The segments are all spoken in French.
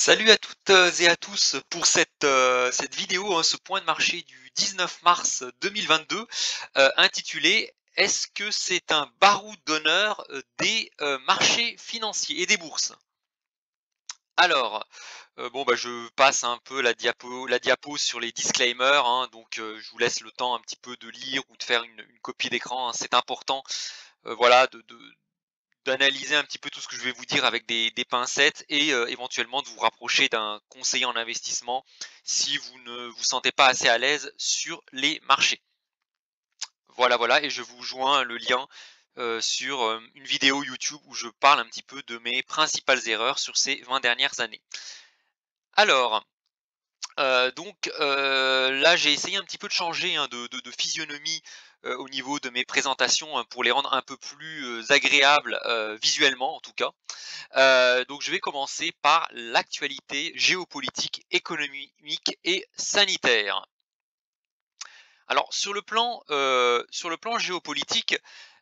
Salut à toutes et à tous pour cette vidéo, hein, ce point de marché du 19 mars 2022 intitulé «Est-ce que c'est un baroud d'honneur des marchés financiers et des bourses?» Alors, bon, bah, je passe un peu la diapo sur les disclaimers, hein, donc je vous laisse le temps un petit peu de lire ou de faire une copie d'écran, hein. C'est important, voilà, de d'analyser un petit peu tout ce que je vais vous dire avec des pincettes et éventuellement de vous rapprocher d'un conseiller en investissement si vous ne vous sentez pas assez à l'aise sur les marchés. Voilà, voilà, et je vous joins le lien, sur, une vidéo YouTube où je parle un petit peu de mes principales erreurs sur ces 20 dernières années. Alors, là, j'ai essayé un petit peu de changer, hein, de physionomie, au niveau de mes présentations, hein, pour les rendre un peu plus, agréables, visuellement en tout cas. Donc je vais commencer par l'actualité géopolitique, économique et sanitaire. Alors sur le plan géopolitique,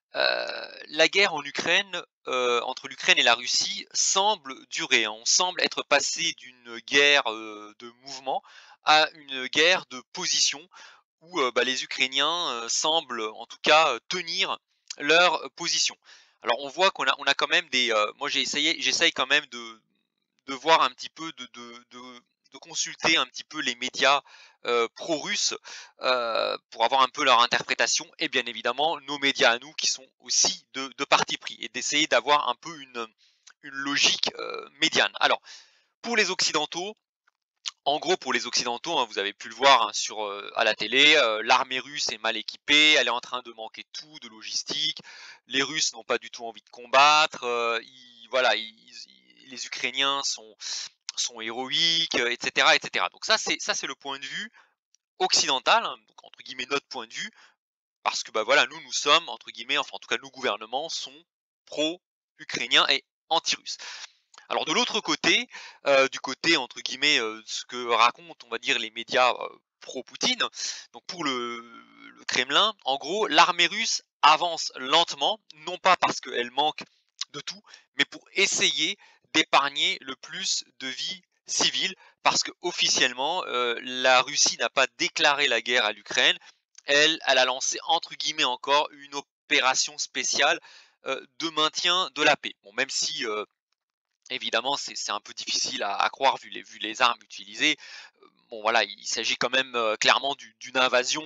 la guerre en Ukraine, entre l'Ukraine et la Russie semble durer, hein. On semble être passé d'une guerre, de mouvement à une guerre de position où, bah, les Ukrainiens, semblent en tout cas, tenir leur position. Alors on voit qu'on a quand même moi j'essaye quand même de voir un petit peu de consulter un petit peu les médias, pro-russes, pour avoir un peu leur interprétation et bien évidemment nos médias à nous qui sont aussi de parti pris et d'essayer d'avoir un peu une logique, médiane. Alors pour les occidentaux, en gros, pour les occidentaux, hein, vous avez pu le voir, hein, à la télé, l'armée russe est mal équipée, elle est en train de manquer de tout, de logistique. Les Russes n'ont pas du tout envie de combattre, ils voilà, les Ukrainiens sont héroïques, et cetera, et cetera. Donc ça c'est le point de vue occidental, hein, donc entre guillemets «notre point de vue», parce que, bah, voilà, nous sommes entre guillemets, enfin en tout cas nos gouvernements sont pro-ukrainiens et anti-russes. Alors de l'autre côté, du côté entre guillemets, ce que racontent, on va dire, les médias, pro-Poutine, donc pour le Kremlin, en gros, l'armée russe avance lentement, non pas parce qu'elle manque de tout, mais pour essayer d'épargner le plus de vies civiles. Parce qu'officiellement, la Russie n'a pas déclaré la guerre à l'Ukraine. Elle a lancé entre guillemets encore une opération spéciale, de maintien de la paix. Bon, même si, évidemment, c'est un peu difficile à croire vu les armes utilisées. Bon voilà, il s'agit quand même, clairement d'une invasion,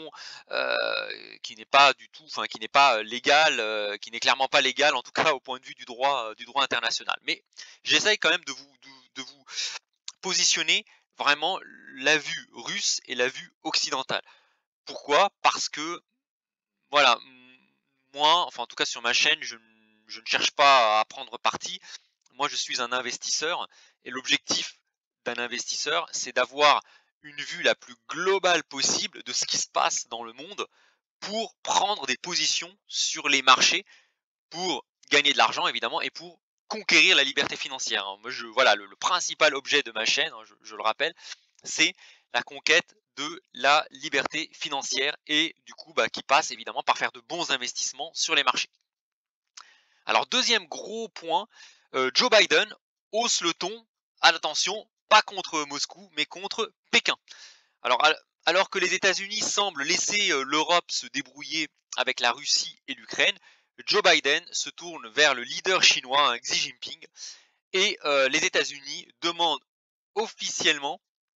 qui n'est pas du tout enfin qui n'est pas, légale, qui n'est clairement pas légale, en tout cas au point de vue du droit international. Mais j'essaye quand même de vous positionner vraiment la vue russe et la vue occidentale. Pourquoi? Parce que voilà, moi, enfin en tout cas sur ma chaîne, je ne cherche pas à prendre parti. Moi, je suis un investisseur et l'objectif d'un investisseur, c'est d'avoir une vue la plus globale possible de ce qui se passe dans le monde pour prendre des positions sur les marchés, pour gagner de l'argent évidemment et pour conquérir la liberté financière, hein. Moi, voilà, le principal objet de ma chaîne, hein, je le rappelle, c'est la conquête de la liberté financière et du coup, bah, qui passe évidemment par faire de bons investissements sur les marchés. Alors deuxième gros point, Joe Biden hausse le ton, attention, pas contre Moscou, mais contre Pékin. Alors que les États-Unis semblent laisser, l'Europe se débrouiller avec la Russie et l'Ukraine, Joe Biden se tourne vers le leader chinois, hein, Xi Jinping, et les États-Unis demandent officiellement,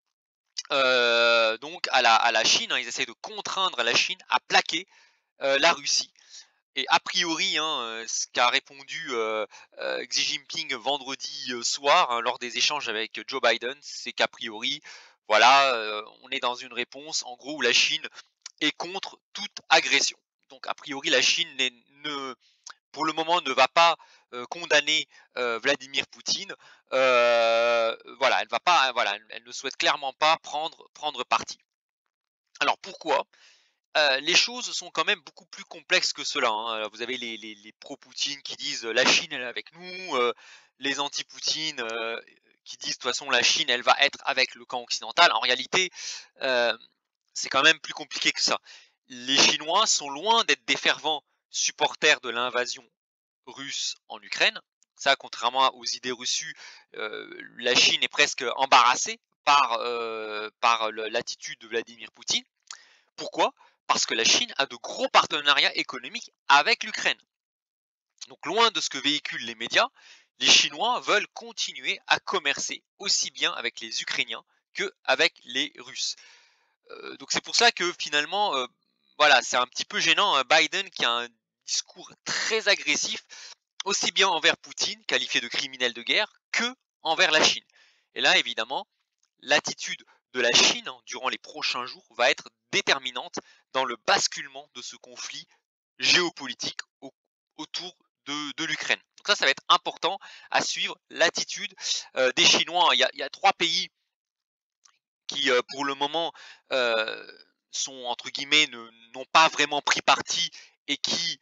donc à la Chine, hein, ils essaient de contraindre la Chine à plaquer, la Russie. Et a priori, hein, ce qu'a répondu, Xi Jinping vendredi, soir, hein, lors des échanges avec Joe Biden, c'est qu'a priori, voilà, on est dans une réponse en gros où la Chine est contre toute agression. Donc a priori la Chine ne pour le moment ne va pas, condamner, Vladimir Poutine. Voilà, elle va pas voilà, elle ne souhaite clairement pas prendre parti. Alors pourquoi? Les choses sont quand même beaucoup plus complexes que cela, hein. Vous avez les pro-Poutine qui disent, «La Chine elle est avec nous», les anti-Poutine, qui disent: «De toute façon la Chine elle va être avec le camp occidental». En réalité, heu, c'est quand même plus compliqué que ça. Les Chinois sont loin d'être des fervents supporters de l'invasion russe en Ukraine. Ça, contrairement aux idées reçues, la Chine est presque embarrassée par l'attitude de Vladimir Poutine. Pourquoi? Parce que la Chine a de gros partenariats économiques avec l'Ukraine. Donc loin de ce que véhiculent les médias, les Chinois veulent continuer à commercer aussi bien avec les Ukrainiens qu'avec les Russes. Donc c'est pour ça que finalement, voilà, c'est un petit peu gênant, hein, Biden qui a un discours très agressif, aussi bien envers Poutine, qualifié de criminel de guerre, que envers la Chine. Et là, évidemment, l'attitude de la Chine, hein, durant les prochains jours, va être déterminante dans le basculement de ce conflit géopolitique autour de l'Ukraine. Donc ça va être important à suivre l'attitude des Chinois. Il y a 3 pays qui, pour le moment, heu, sont entre guillemets n'ont pas vraiment pris parti et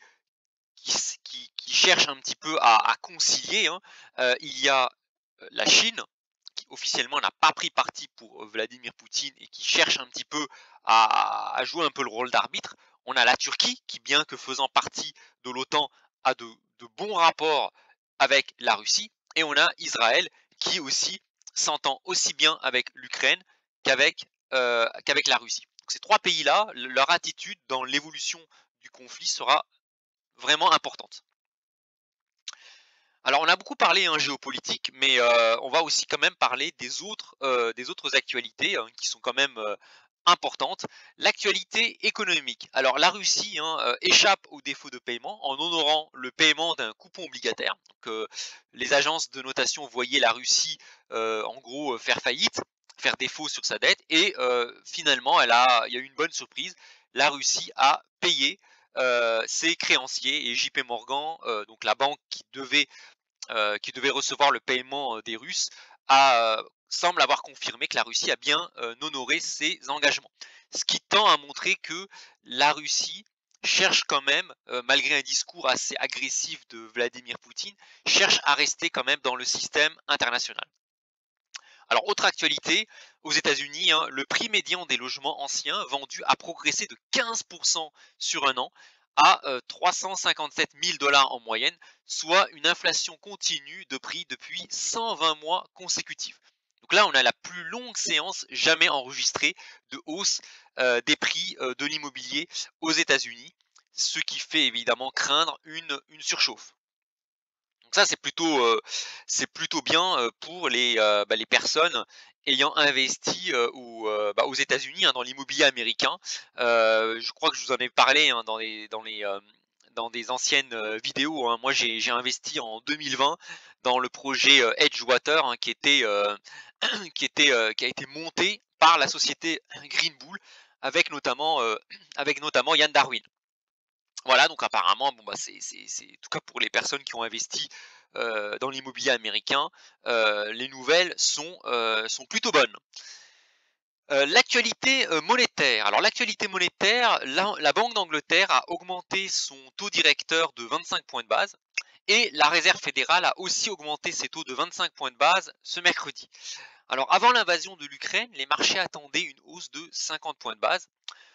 qui cherchent un petit peu à concilier, hein. Il y a la Chine qui officiellement n'a pas pris parti pour Vladimir Poutine et qui cherche un petit peu à jouer un peu le rôle d'arbitre. On a la Turquie qui, bien que faisant partie de l'OTAN, a de bons rapports avec la Russie. Et on a Israël qui aussi s'entend aussi bien avec l'Ukraine qu'avec la Russie. Donc ces 3 pays-là, leur attitude dans l'évolution du conflit sera vraiment importante. Alors on a beaucoup parlé, hein, géopolitique, mais on va aussi quand même parler des autres actualités, hein, qui sont quand même, importantes. L'actualité économique. Alors la Russie, hein, échappe au défaut de paiement en honorant le paiement d'un coupon obligataire. Donc les agences de notation voyaient la Russie, en gros, faire faillite, faire défaut sur sa dette et finalement il y a eu une bonne surprise. La Russie a payé, ses créanciers et JP Morgan, donc la banque qui devait recevoir le paiement des Russes, semble avoir confirmé que la Russie a bien honoré ses engagements. Ce qui tend à montrer que la Russie cherche quand même, malgré un discours assez agressif de Vladimir Poutine, cherche à rester quand même dans le système international. Alors, autre actualité, aux États-Unis, hein, le prix médian des logements anciens vendus a progressé de 15% sur un an à 357 000 dollars en moyenne, soit une inflation continue de prix depuis 120 mois consécutifs. Donc là, on a la plus longue séance jamais enregistrée de hausse des prix de l'immobilier aux États-Unis, ce qui fait évidemment craindre une surchauffe. Donc ça, c'est plutôt bien pour les personnes ayant investi aux États-Unis, hein, dans l'immobilier américain. Je crois que je vous en ai parlé, hein, dans des anciennes vidéos, hein. Moi, j'ai investi en 2020 dans le projet Edgewater, hein, qui a été monté par la société Green Bull avec notamment Yann Darwin. Voilà, donc apparemment, bon, bah, c'est en tout cas pour les personnes qui ont investi, dans l'immobilier américain, les nouvelles sont plutôt bonnes. L'actualité, monétaire. Alors l'actualité monétaire, la Banque d'Angleterre a augmenté son taux directeur de 25 points de base et la Réserve fédérale a aussi augmenté ses taux de 25 points de base ce mercredi. Alors avant l'invasion de l'Ukraine, les marchés attendaient une hausse de 50 points de base.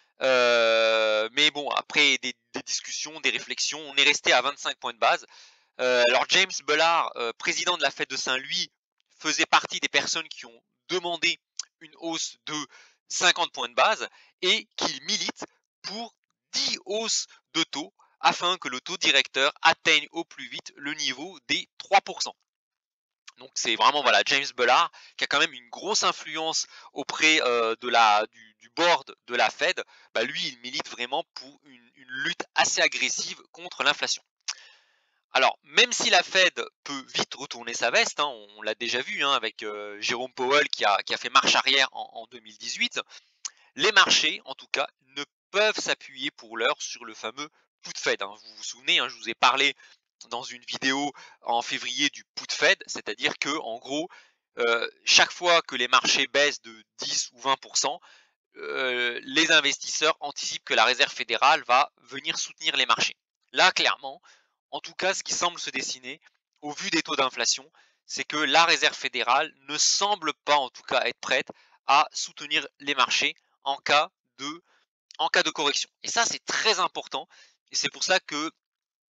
Mais bon, après des discussions, des réflexions, on est resté à 25 points de base. Alors James Bullard, président de la Fed de Saint-Louis, faisait partie des personnes qui ont demandé une hausse de 50 points de base et qu'il milite pour 10 hausses de taux afin que le taux directeur atteigne au plus vite le niveau des 3%. Donc c'est vraiment, voilà, James Bullard qui a quand même une grosse influence auprès du board de la Fed. Bah, lui, il milite vraiment pour une lutte assez agressive contre l'inflation. Alors, même si la Fed peut vite retourner sa veste, hein, on l'a déjà vu, hein, avec Jérôme Powell qui a fait marche arrière en 2018, les marchés, en tout cas, ne peuvent s'appuyer pour l'heure sur le fameux put Fed, hein. Vous vous souvenez, hein, je vous ai parlé dans une vidéo en février du put Fed, c'est-à-dire que en gros, chaque fois que les marchés baissent de 10 ou 20%, les investisseurs anticipent que la Réserve fédérale va venir soutenir les marchés. Là, clairement, en tout cas, ce qui semble se dessiner, au vu des taux d'inflation, c'est que la Réserve fédérale ne semble pas, en tout cas, être prête à soutenir les marchés en cas de, en cas de correction. Et ça, c'est très important. Et c'est pour ça que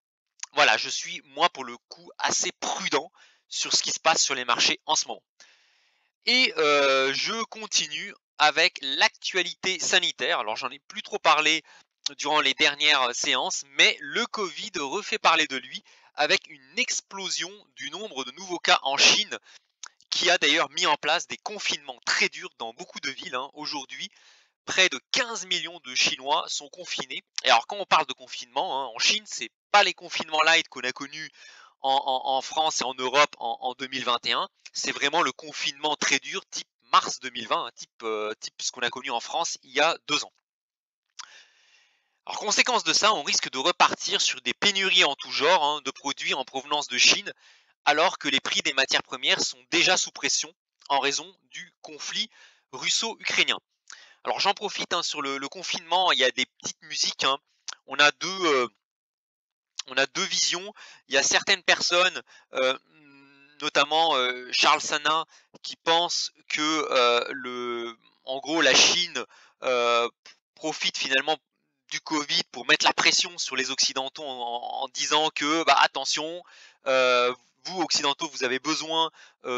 voilà, je suis moi pour le coup assez prudent sur ce qui se passe sur les marchés en ce moment. Et je continue avec l'actualité sanitaire. Alors j'en ai plus trop parlé durant les dernières séances, mais le Covid refait parler de lui avec une explosion du nombre de nouveaux cas en Chine, qui a d'ailleurs mis en place des confinements très durs dans beaucoup de villes, hein. Aujourd'hui, près de 15 millions de Chinois sont confinés. Et alors quand on parle de confinement, hein, en Chine, c'est pas les confinements light qu'on a connus en France et en Europe en 2021. C'est vraiment le confinement très dur, type mars 2020, hein, type ce qu'on a connu en France il y a 2 ans. Alors, conséquence de ça, on risque de repartir sur des pénuries en tout genre, hein, de produits en provenance de Chine, alors que les prix des matières premières sont déjà sous pression en raison du conflit russo-ukrainien. Alors j'en profite, hein, sur le confinement, il y a des petites musiques, hein. On a on a deux visions. Il y a certaines personnes, notamment Charles Sanin, qui pensent que en gros la Chine euh, profite finalement du Covid pour mettre la pression sur les Occidentaux en disant que bah, attention, vous Occidentaux, vous avez besoin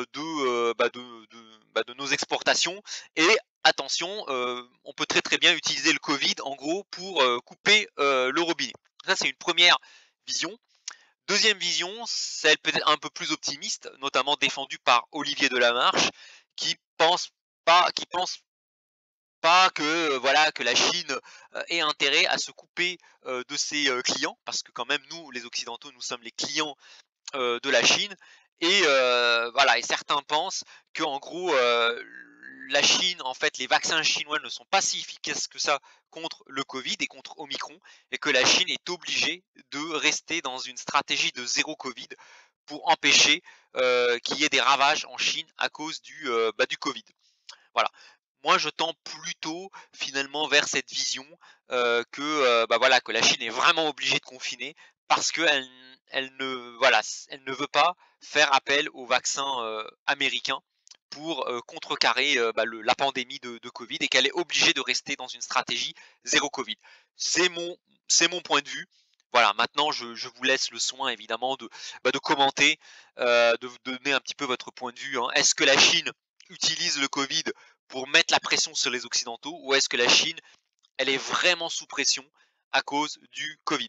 de nos exportations et attention, on peut très très bien utiliser le Covid en gros pour couper le robinet. Ça c'est une première vision. Deuxième vision, celle peut-être un peu plus optimiste, notamment défendue par Olivier Delamarche, qui pense pas que voilà que la Chine ait intérêt à se couper de ses clients, parce que quand même nous, les Occidentaux, nous sommes les clients de la Chine. Et voilà, et certains pensent que en gros la Chine, en fait, les vaccins chinois ne sont pas si efficaces que ça contre le Covid et contre Omicron, et que la Chine est obligée de rester dans une stratégie de zéro Covid pour empêcher qu'il y ait des ravages en Chine à cause du Covid. Voilà. Moi, je tends plutôt finalement vers cette vision que bah voilà que la Chine est vraiment obligée de confiner parce qu'elle elle ne voilà elle ne veut pas faire appel aux vaccins américains pour contrecarrer la pandémie de Covid et qu'elle est obligée de rester dans une stratégie zéro Covid. C'est mon c'est mon point de vue. Voilà, maintenant je vous laisse le soin évidemment de commenter, de vous donner un petit peu votre point de vue, hein. Est-ce que la Chine utilise le Covid pour mettre la pression sur les Occidentaux, ou est-ce que la Chine, elle est vraiment sous pression à cause du Covid?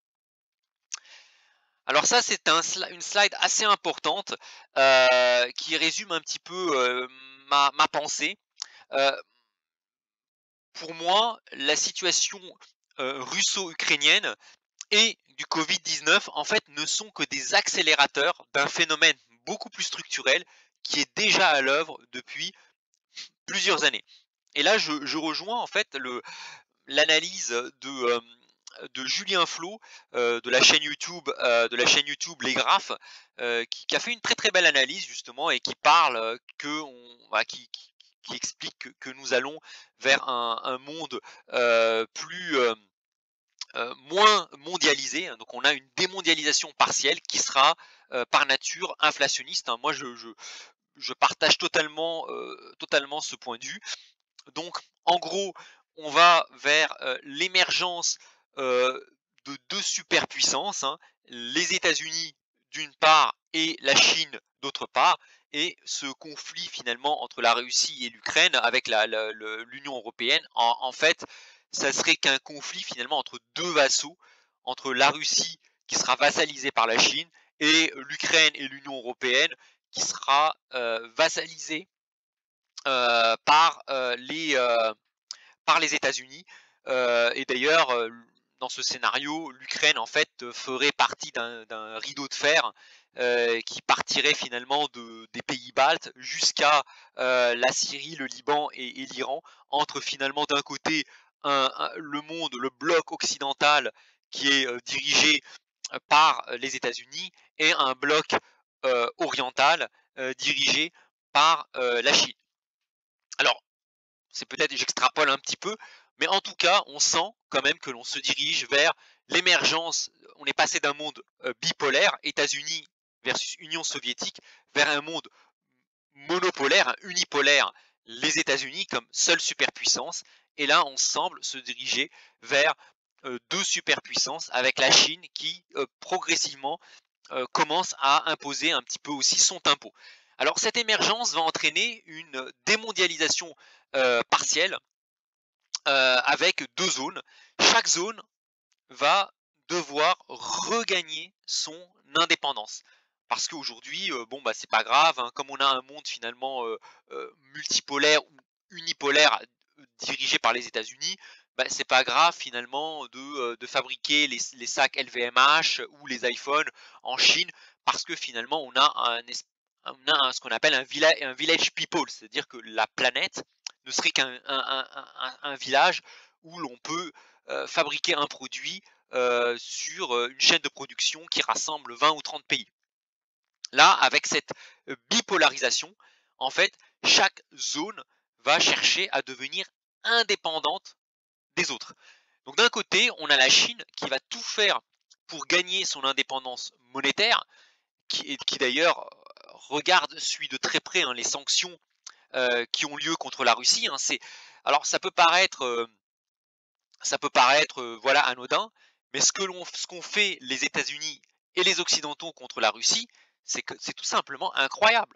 Alors ça, c'est une slide assez importante qui résume un petit peu ma pensée. Euh, pour moi, la situation russo-ukrainienne et du Covid-19, en fait, ne sont que des accélérateurs d'un phénomène beaucoup plus structurel qui est déjà à l'œuvre depuis plusieurs années. Et là, je rejoins en fait l'analyse de Julien Flo de la chaîne YouTube Les Graphes, qui a fait une très très belle analyse justement et qui parle voilà, qui explique que nous allons vers un monde moins mondialisé, hein. Donc on a une démondialisation partielle qui sera par nature inflationniste, hein. Moi je partage totalement ce point de vue. Donc, en gros, on va vers l'émergence euh, de deux superpuissances, hein, les États-Unis d'une part et la Chine d'autre part, et ce conflit finalement entre la Russie et l'Ukraine avec l'Union européenne, en fait, ça serait qu'un conflit finalement entre deux vassaux, entre la Russie qui sera vassalisée par la Chine et l'Ukraine et l'Union européenne qui sera vassalisée par les États-Unis. Et d'ailleurs, dans ce scénario, l'Ukraine en fait ferait partie d'un rideau de fer qui partirait finalement des pays baltes jusqu'à la Syrie, le Liban et l'Iran, entre finalement d'un côté le monde, le bloc occidental qui est dirigé par les États-Unis et un bloc oriental dirigé par la Chine. Alors, c'est peut-être, j'extrapole un petit peu, mais en tout cas, on sent quand même que l'on se dirige vers l'émergence. On est passé d'un monde bipolaire, États-Unis versus Union soviétique, vers un monde monopolaire, unipolaire, les États-Unis comme seule superpuissance. Et là, on semble se diriger vers deux superpuissances avec la Chine qui progressivement commence à imposer un petit peu aussi son tempo. Alors cette émergence va entraîner une démondialisation partielle avec deux zones. Chaque zone va devoir regagner son indépendance. Parce qu'aujourd'hui, bon bah c'est pas grave, hein, comme on a un monde finalement multipolaire ou unipolaire dirigé par les États-Unis, bah, c'est pas grave finalement de fabriquer les sacs LVMH ou les iPhones en Chine, parce que finalement ce qu'on appelle un village people, c'est-à-dire que la planète ne serait qu'un un village où l'on peut fabriquer un produit sur une chaîne de production qui rassemble 20 ou 30 pays. Là, avec cette bipolarisation, en fait, chaque zone va chercher à devenir indépendante des autres. Donc d'un côté, on a la Chine qui va tout faire pour gagner son indépendance monétaire, qui d'ailleurs suit de très près, hein, les sanctions qui ont lieu contre la Russie. Hein. Alors ça peut paraître voilà, anodin, mais ce qu'ont fait les États-Unis et les Occidentaux contre la Russie, c'est que c'est tout simplement incroyable.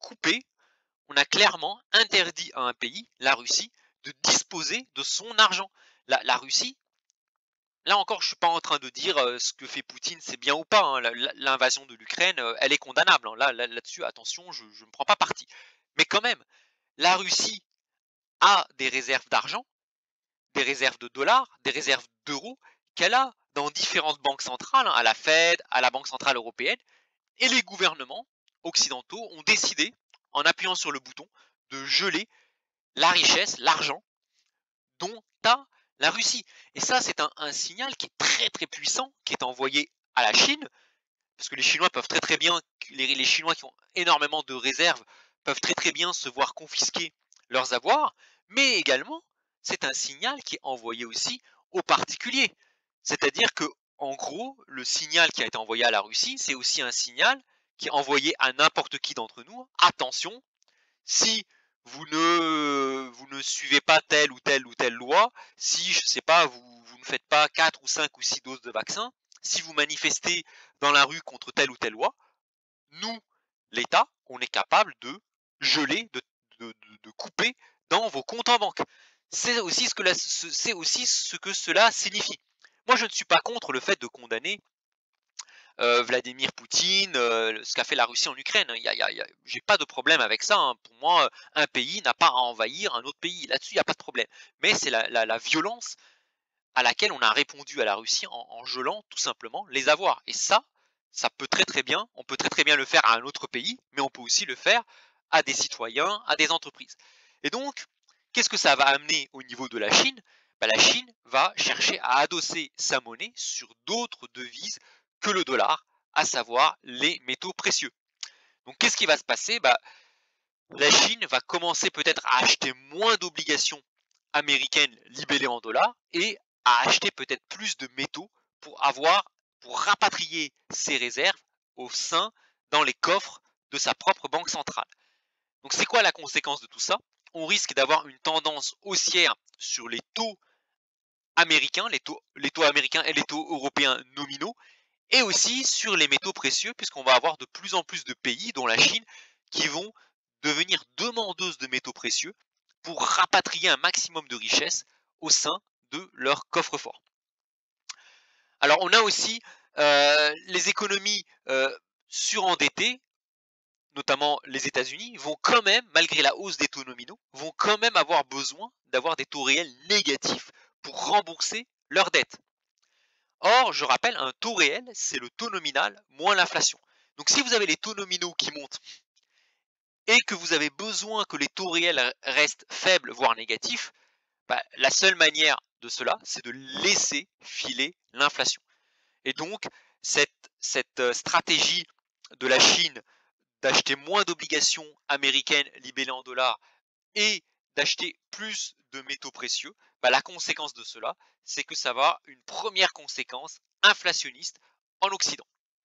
On a clairement interdit à un pays, la Russie, de disposer de son argent. La Russie, là encore, je ne suis pas en train de dire ce que fait Poutine, c'est bien ou pas. Hein. L'invasion de l'Ukraine, elle est condamnable. Hein. Là-dessus, attention, je ne prends pas parti. Mais quand même, la Russie a des réserves d'argent, des réserves de dollars, des réserves d'euros qu'elle a dans différentes banques centrales, hein, à la Fed, à la Banque centrale européenne, et les gouvernements occidentaux ont décidé, en appuyant sur le bouton, de geler la richesse, l'argent dont a la Russie. Et ça, c'est un signal qui est très très puissant, qui est envoyé à la Chine, parce que les Chinois peuvent très très bien, les Chinois qui ont énormément de réserves, peuvent très très bien se voir confisquer leurs avoirs, mais également, c'est un signal qui est envoyé aussi aux particuliers. C'est-à-dire que, en gros, le signal qui a été envoyé à la Russie, c'est aussi un signal qui est envoyé à n'importe qui d'entre nous. Attention, si vous ne suivez pas telle ou telle loi, si, je sais pas, vous ne faites pas 4 ou 5 ou 6 doses de vaccin, si vous manifestez dans la rue contre telle ou telle loi, nous, l'État, on est capable de geler, de couper dans vos comptes en banque. C'est aussi ce que cela signifie. Moi, je ne suis pas contre le fait de condamner Vladimir Poutine, ce qu'a fait la Russie en Ukraine. J'ai pas de problème avec ça. Hein. Pour moi, un pays n'a pas à envahir un autre pays. Là-dessus, il n'y a pas de problème. Mais c'est la violence à laquelle on a répondu à la Russie en gelant tout simplement les avoirs. Et ça peut très très bien, on peut très très bien le faire à un autre pays, mais on peut aussi le faire à des citoyens, à des entreprises. Et donc, qu'est-ce que ça va amener au niveau de la Chine? La Chine va chercher à adosser sa monnaie sur d'autres devises que le dollar, à savoir les métaux précieux. Donc qu'est-ce qui va se passer? La Chine va commencer peut-être à acheter moins d'obligations américaines libellées en dollars et à acheter peut-être plus de métaux pour rapatrier ses réserves au sein, dans les coffres de sa propre banque centrale. Donc c'est quoi la conséquence de tout ça? On risque d'avoir une tendance haussière sur les taux américains, les taux américains et les taux européens nominaux, et aussi sur les métaux précieux, puisqu'on va avoir de plus en plus de pays, dont la Chine, qui vont devenir demandeuses de métaux précieux pour rapatrier un maximum de richesses au sein de leur coffre-fort. Alors on a aussi les économies surendettées, notamment les États-Unis, vont quand même, malgré la hausse des taux nominaux, vont quand même avoir besoin d'avoir des taux réels négatifs pour rembourser leurs dettes. Or, je rappelle, un taux réel, c'est le taux nominal moins l'inflation. Donc si vous avez les taux nominaux qui montent et que vous avez besoin que les taux réels restent faibles, voire négatifs, la seule manière de cela, c'est de laisser filer l'inflation. Et donc, cette stratégie de la Chine d'acheter moins d'obligations américaines libellées en dollars et d'acheter plus de métaux précieux, la conséquence de cela, c'est que ça va avoir une première conséquence inflationniste en Occident.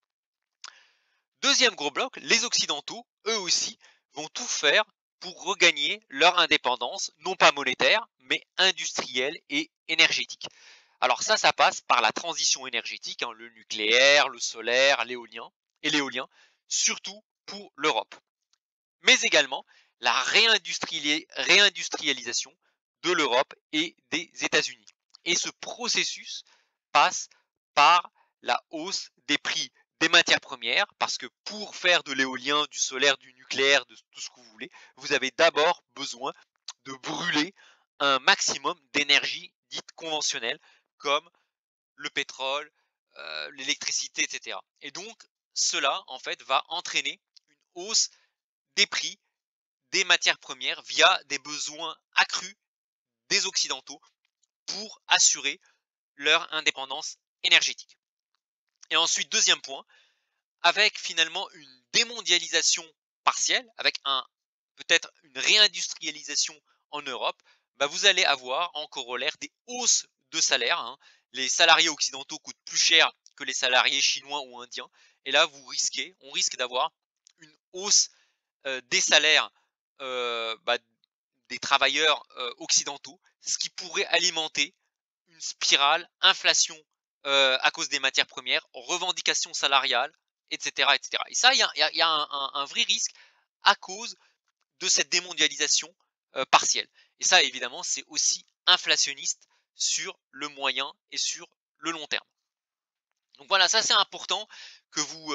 Deuxième gros bloc, les Occidentaux, eux aussi, vont tout faire pour regagner leur indépendance, non pas monétaire, mais industrielle et énergétique. Alors ça passe par la transition énergétique, hein, le nucléaire, le solaire, l'éolien, surtout pour l'Europe. Mais également la réindustrialisation de l'Europe et des États-Unis. Et ce processus passe par la hausse des prix des matières premières, parce que pour faire de l'éolien, du solaire, du nucléaire, de tout ce que vous voulez, vous avez d'abord besoin de brûler un maximum d'énergie dite conventionnelle, comme le pétrole, l'électricité, etc. Et donc, cela, en fait, va entraîner une hausse des prix des matières premières via des besoins accrus des Occidentaux pour assurer leur indépendance énergétique. Et ensuite, deuxième point, avec finalement une démondialisation partielle, avec peut-être une réindustrialisation en Europe, bah vous allez avoir en corollaire des hausses de salaire, hein. Les salariés occidentaux coûtent plus cher que les salariés chinois ou indiens. Et là, on risque d'avoir une hausse des salaires bah, des travailleurs occidentaux, ce qui pourrait alimenter une spirale, inflation à cause des matières premières, revendications salariales, etc. etc. Et ça, il y a un vrai risque à cause de cette démondialisation partielle. Et ça, évidemment, c'est aussi inflationniste sur le moyen et sur le long terme. Donc voilà, ça c'est important que vous,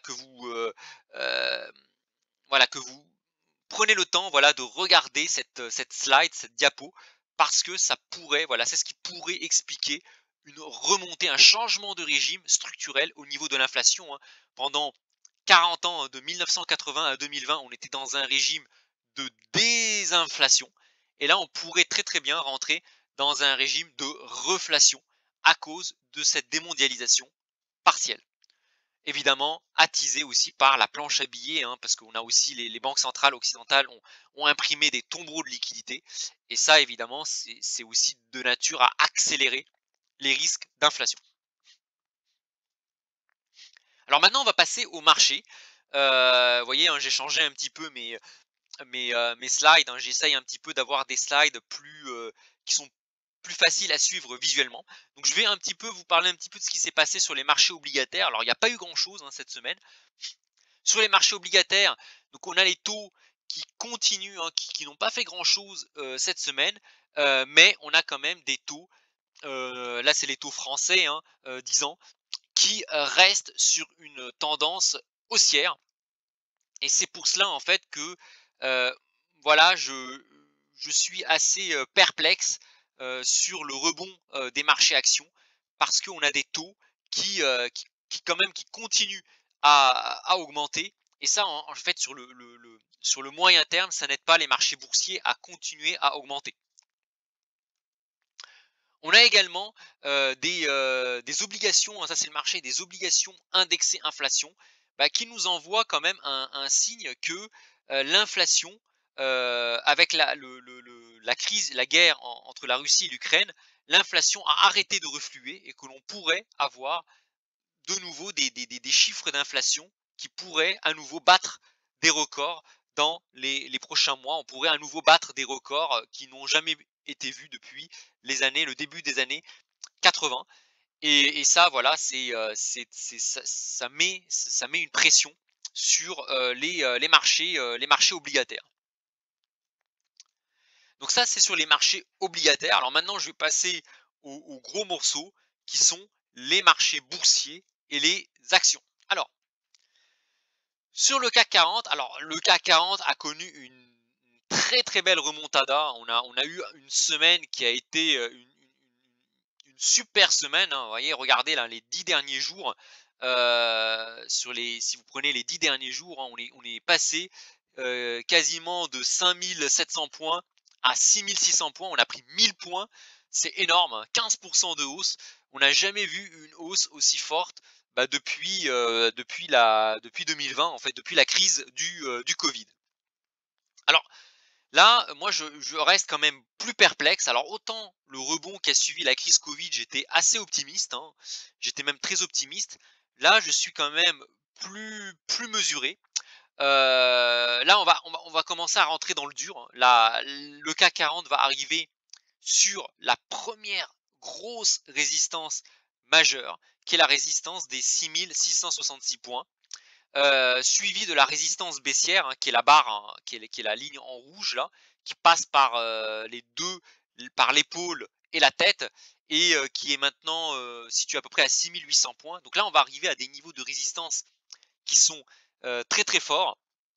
euh, voilà, que vous prenez le temps, voilà, de regarder cette slide, cette diapo, parce que ça pourrait, voilà, c'est ce qui pourrait expliquer une remontée, un changement de régime structurel au niveau de l'inflation, hein. Pendant 40 ans, de 1980 à 2020, on était dans un régime de désinflation. Et là, on pourrait très très bien rentrer dans un régime de reflation à cause de cette démondialisation partielle. Évidemment, attisé aussi par la planche à billets, hein, parce qu'on a aussi les banques centrales occidentales ont imprimé des tombereaux de liquidités. Et ça, évidemment, c'est aussi de nature à accélérer les risques d'inflation. Alors maintenant, on va passer au marché. Vous voyez, hein, j'ai changé un petit peu mes slides, hein. J'essaye un petit peu d'avoir des slides qui sont plus faciles à suivre visuellement. Donc je vais un petit peu vous parler un petit peu de ce qui s'est passé sur les marchés obligataires. Alors il n'y a pas eu grand chose, hein, cette semaine. Sur les marchés obligataires, donc on a les taux qui continuent, hein, qui n'ont pas fait grand chose cette semaine, mais on a quand même des taux, là c'est les taux français, hein, 10 ans, qui restent sur une tendance haussière. Et c'est pour cela en fait que euh, voilà, je suis assez perplexe sur le rebond des marchés actions, parce qu'on a des taux qui quand même qui continuent à augmenter. Et ça, en fait, sur le moyen terme, ça n'aide pas les marchés boursiers à continuer à augmenter. On a également des obligations, hein, ça c'est le marché des obligations indexées inflation, bah, qui nous envoie quand même un signe que l'inflation, avec la crise, la guerre entre la Russie et l'Ukraine, l'inflation a arrêté de refluer et que l'on pourrait avoir de nouveau des chiffres d'inflation qui pourraient à nouveau battre des records dans les prochains mois. On pourrait à nouveau battre des records qui n'ont jamais été vus depuis le début des années 80. Et ça, voilà, ça met une pression sur les marchés obligataires. Donc ça, c'est sur les marchés obligataires. Alors maintenant, je vais passer aux gros morceaux qui sont les marchés boursiers et les actions. Alors, sur le CAC 40, alors le CAC 40 a connu une très très belle remontada. On a eu une semaine qui a été une super semaine, hein. Vous voyez, regardez là, les 10 derniers jours, si vous prenez les 10 derniers jours, hein, on est passé quasiment de 5700 points à 6600 points. On a pris 1000 points. C'est énorme, hein, 15% de hausse. On n'a jamais vu une hausse aussi forte bah, depuis 2020, en fait, depuis la crise du Covid. Alors, là, moi, je reste quand même plus perplexe. Alors, autant le rebond qui a suivi la crise Covid, j'étais assez optimiste, hein. J'étais même très optimiste. Là, je suis quand même plus mesuré. Là, on va commencer à rentrer dans le dur, hein. Le CAC 40 va arriver sur la première grosse résistance majeure, qui est la résistance des 6666 points, suivi de la résistance baissière, hein, qui est la barre, hein, qui est la ligne en rouge là, qui passe par les deux, par l'épaule et la tête, et qui est maintenant située à peu près à 6800 points. Donc là, on va arriver à des niveaux de résistance qui sont très très forts,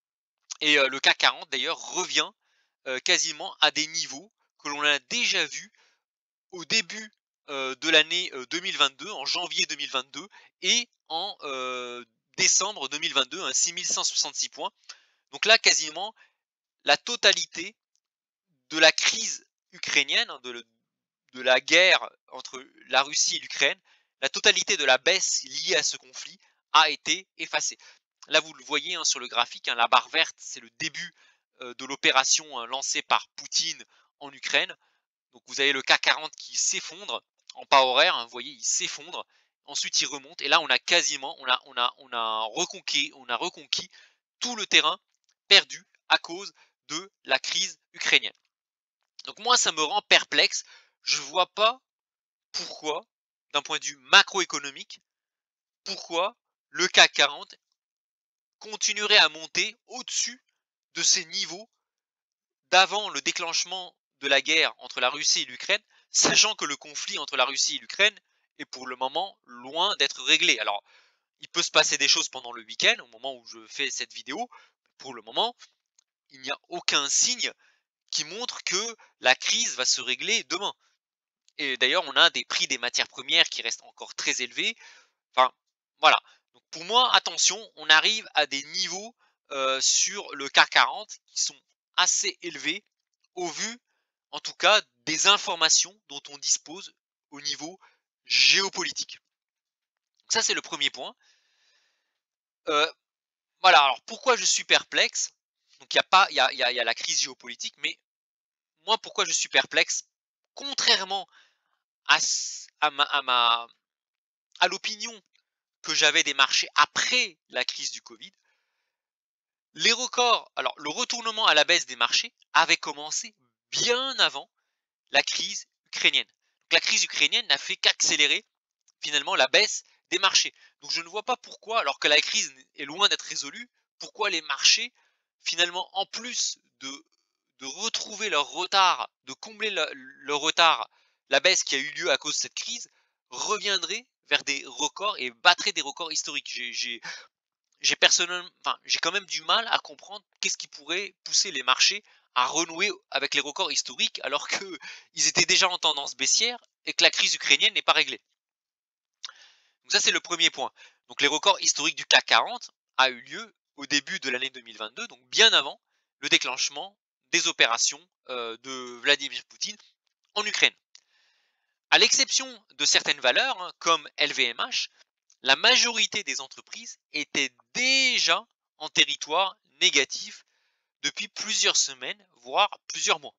et le CAC 40 d'ailleurs revient quasiment à des niveaux que l'on a déjà vus au début de l'année 2022, en janvier 2022 et en décembre 2022, hein, 6166 points. Donc là, quasiment la totalité de la crise ukrainienne, hein, de la guerre entre la Russie et l'Ukraine, la totalité de la baisse liée à ce conflit a été effacée. Là, vous le voyez, hein, sur le graphique, hein, la barre verte, c'est le début de l'opération, hein, lancée par Poutine en Ukraine. Donc vous avez le CAC 40 qui s'effondre en pas horaire, hein, vous voyez, il s'effondre. Ensuite, il remonte, et là, on a quasiment, on a reconquis tout le terrain perdu à cause de la crise ukrainienne. Donc moi, ça me rend perplexe. Je ne vois pas pourquoi, d'un point de vue macroéconomique, pourquoi le CAC 40 continuerait à monter au-dessus de ces niveaux d'avant le déclenchement de la guerre entre la Russie et l'Ukraine, sachant que le conflit entre la Russie et l'Ukraine est pour le moment loin d'être réglé. Alors, il peut se passer des choses pendant le week-end, au moment où je fais cette vidéo. Pour le moment, il n'y a aucun signe qui montre que la crise va se régler demain. Et d'ailleurs, on a des prix des matières premières qui restent encore très élevés. Enfin, voilà. Donc pour moi, attention, on arrive à des niveaux sur le CAC 40 qui sont assez élevés au vu, en tout cas, des informations dont on dispose au niveau géopolitique. Donc ça, c'est le premier point. Euh, voilà, alors pourquoi je suis perplexe? Donc il y a pas, il y a la crise géopolitique, mais moi, pourquoi je suis perplexe? Contrairement à, à l'opinion que j'avais des marchés après la crise du Covid, les records, alors le retournement à la baisse des marchés avait commencé bien avant la crise ukrainienne. Donc la crise ukrainienne n'a fait qu'accélérer finalement la baisse des marchés. Donc je ne vois pas pourquoi, alors que la crise est loin d'être résolue, pourquoi les marchés, finalement, en plus de retrouver leur retard, de combler leur retard, la baisse qui a eu lieu à cause de cette crise, reviendraient vers des records et battraient des records historiques. J'ai personnellement, enfin, j'ai quand même du mal à comprendre qu'est-ce qui pourrait pousser les marchés à renouer avec les records historiques alors qu'ils étaient déjà en tendance baissière et que la crise ukrainienne n'est pas réglée. Donc ça, c'est le premier point. Donc les records historiques du CAC 40 a eu lieu au début de l'année 2022, donc bien avant le déclenchement des opérations de Vladimir Poutine en Ukraine. À l'exception de certaines valeurs, hein, comme LVMH, la majorité des entreprises étaient déjà en territoire négatif depuis plusieurs semaines, voire plusieurs mois.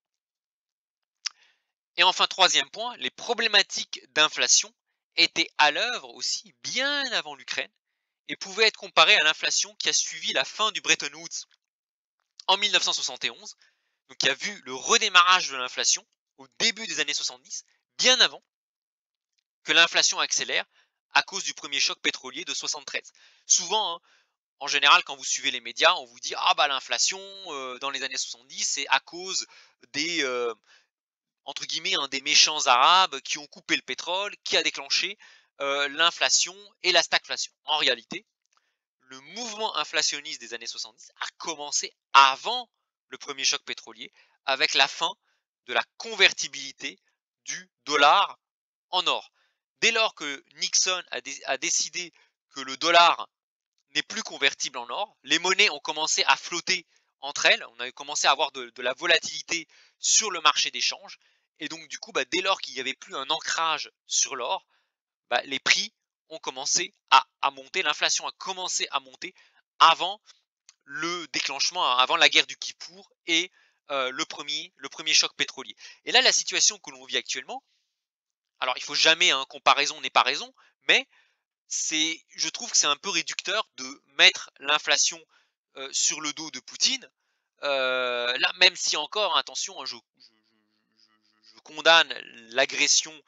Et enfin, troisième point, les problématiques d'inflation étaient à l'œuvre aussi bien avant l'Ukraine et pouvaient être comparées à l'inflation qui a suivi la fin du Bretton Woods en 1971, donc qui a vu le redémarrage de l'inflation au début des années 70, bien avant que l'inflation accélère à cause du premier choc pétrolier de 73. Souvent, hein, en général, quand vous suivez les médias, on vous dit ah bah l'inflation dans les années 70, c'est à cause des entre guillemets, hein, des méchants arabes qui ont coupé le pétrole, qui a déclenché l'inflation et la stagflation. En réalité, le mouvement inflationniste des années 70 a commencé avant le premier choc pétrolier, avec la fin de la convertibilité du dollar en or. Dès lors que Nixon a décidé que le dollar n'est plus convertible en or, les monnaies ont commencé à flotter entre elles, on a commencé à avoir de la volatilité sur le marché d'échange, et donc du coup, bah, dès lors qu'il n'y avait plus un ancrage sur l'or, bah, les prix ont commencé à monter, l'inflation a commencé à monter avant le déclenchement, avant la guerre du Kippour et le premier choc pétrolier. Et là, la situation que l'on vit actuellement, alors il faut jamais, hein, comparaison n'est pas raison, mais je trouve que c'est un peu réducteur de mettre l'inflation sur le dos de Poutine. Là, même si encore, attention, hein, je condamne l'agression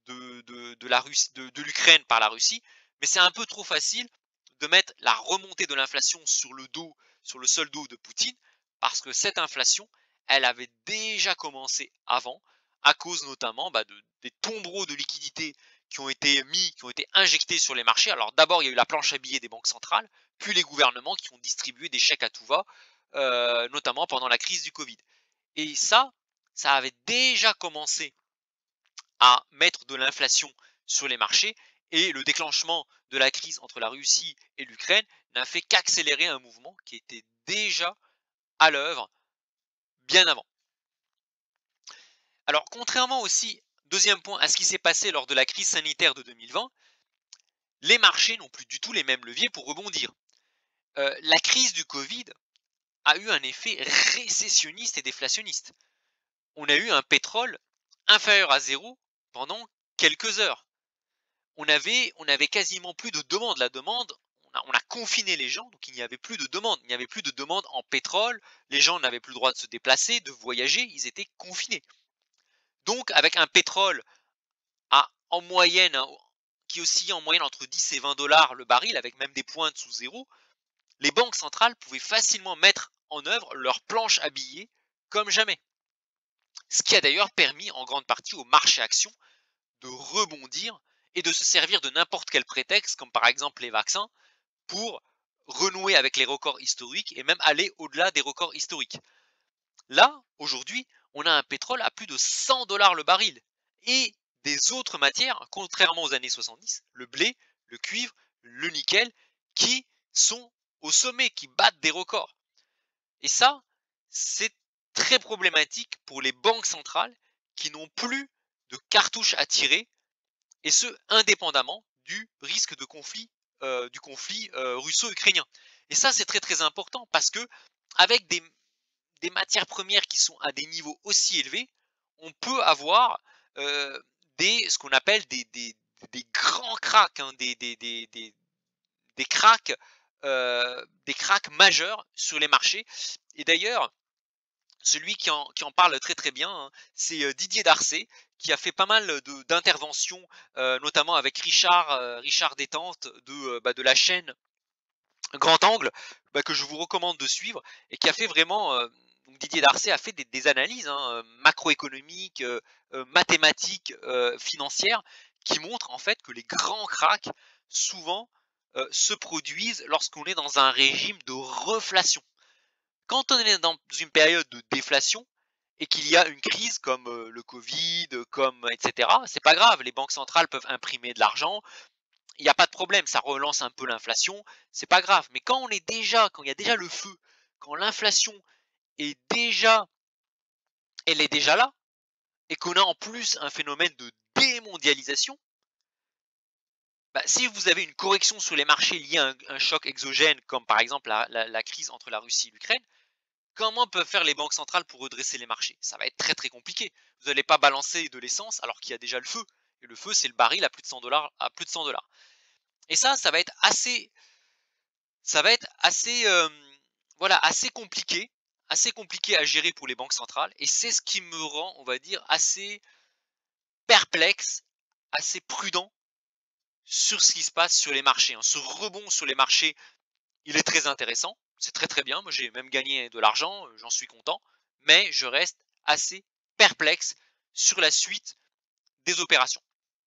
de l'Ukraine par la Russie, mais c'est un peu trop facile de mettre la remontée de l'inflation sur le seul dos de Poutine, parce que cette inflation, elle avait déjà commencé avant, à cause notamment des tombereaux de liquidités qui ont été injectés sur les marchés. Alors d'abord, il y a eu la planche à billets des banques centrales, puis les gouvernements qui ont distribué des chèques à tout va, notamment pendant la crise du Covid. Et ça avait déjà commencé à mettre de l'inflation sur les marchés, et le déclenchement de la crise entre la Russie et l'Ukraine n'a fait qu'accélérer un mouvement qui était déjà à l'œuvre bien avant. Alors, contrairement aussi, deuxième point, à ce qui s'est passé lors de la crise sanitaire de 2020, les marchés n'ont plus du tout les mêmes leviers pour rebondir. La crise du Covid a eu un effet récessionniste et déflationniste. On a eu un pétrole inférieur à zéro pendant quelques heures. On avait quasiment plus de demande. La demande, on a confiné les gens, donc il n'y avait plus de demande. Il n'y avait plus de demande en pétrole. Les gens n'avaient plus le droit de se déplacer, de voyager. Ils étaient confinés. Donc, avec un pétrole en moyenne, qui oscillait en moyenne entre 10 et 20 dollars le baril, avec même des pointes sous zéro, les banques centrales pouvaient facilement mettre en œuvre leur planche à billets comme jamais. Ce qui a d'ailleurs permis en grande partie au marché actions de rebondir et de se servir de n'importe quel prétexte, comme par exemple les vaccins, pour renouer avec les records historiques et même aller au-delà des records historiques. Là, aujourd'hui, on a un pétrole à plus de 100 dollars le baril, et des autres matières, contrairement aux années 70, le blé, le cuivre, le nickel, qui sont au sommet, qui battent des records. Et ça, c'est très problématique pour les banques centrales qui n'ont plus de cartouches à tirer, et ce, indépendamment du risque de conflit, russo-ukrainien. Et ça, c'est très très important, parce que avec des matières premières qui sont à des niveaux aussi élevés, on peut avoir ce qu'on appelle des grands cracks, hein, des cracks, des cracks majeurs sur les marchés. Et d'ailleurs, celui qui en parle très très bien, hein, c'est Didier Darcet, qui a fait pas mal d'interventions, notamment avec Richard Détente de la chaîne Grand Angle, que je vous recommande de suivre, et qui a fait vraiment, donc Didier Darcet a fait des analyses, hein, macroéconomiques, mathématiques, financières, qui montrent en fait que les grands cracks, souvent, se produisent lorsqu'on est dans un régime de reflation. Quand on est dans une période de déflation et qu'il y a une crise comme le Covid, comme etc., c'est pas grave, les banques centrales peuvent imprimer de l'argent, il n'y a pas de problème, ça relance un peu l'inflation, c'est pas grave. Mais quand il y a déjà le feu, quand l'inflation est déjà, elle est déjà là, et qu'on a en plus un phénomène de démondialisation, si vous avez une correction sur les marchés liée à un choc exogène, comme par exemple la crise entre la Russie et l'Ukraine, comment peuvent faire les banques centrales pour redresser les marchés? Ça va être très très compliqué. Vous n'allez pas balancer de l'essence alors qu'il y a déjà le feu. Et le feu, c'est le baril à plus de 100 dollars, à plus de 100 dollars. Et ça va être assez, voilà, assez compliqué à gérer pour les banques centrales. Et c'est ce qui me rend, on va dire, assez perplexe, assez prudent sur ce qui se passe sur les marchés, hein. Ce rebond sur les marchés, il est très intéressant, c'est très très bien. Moi, j'ai même gagné de l'argent, j'en suis content, mais je reste assez perplexe sur la suite des opérations.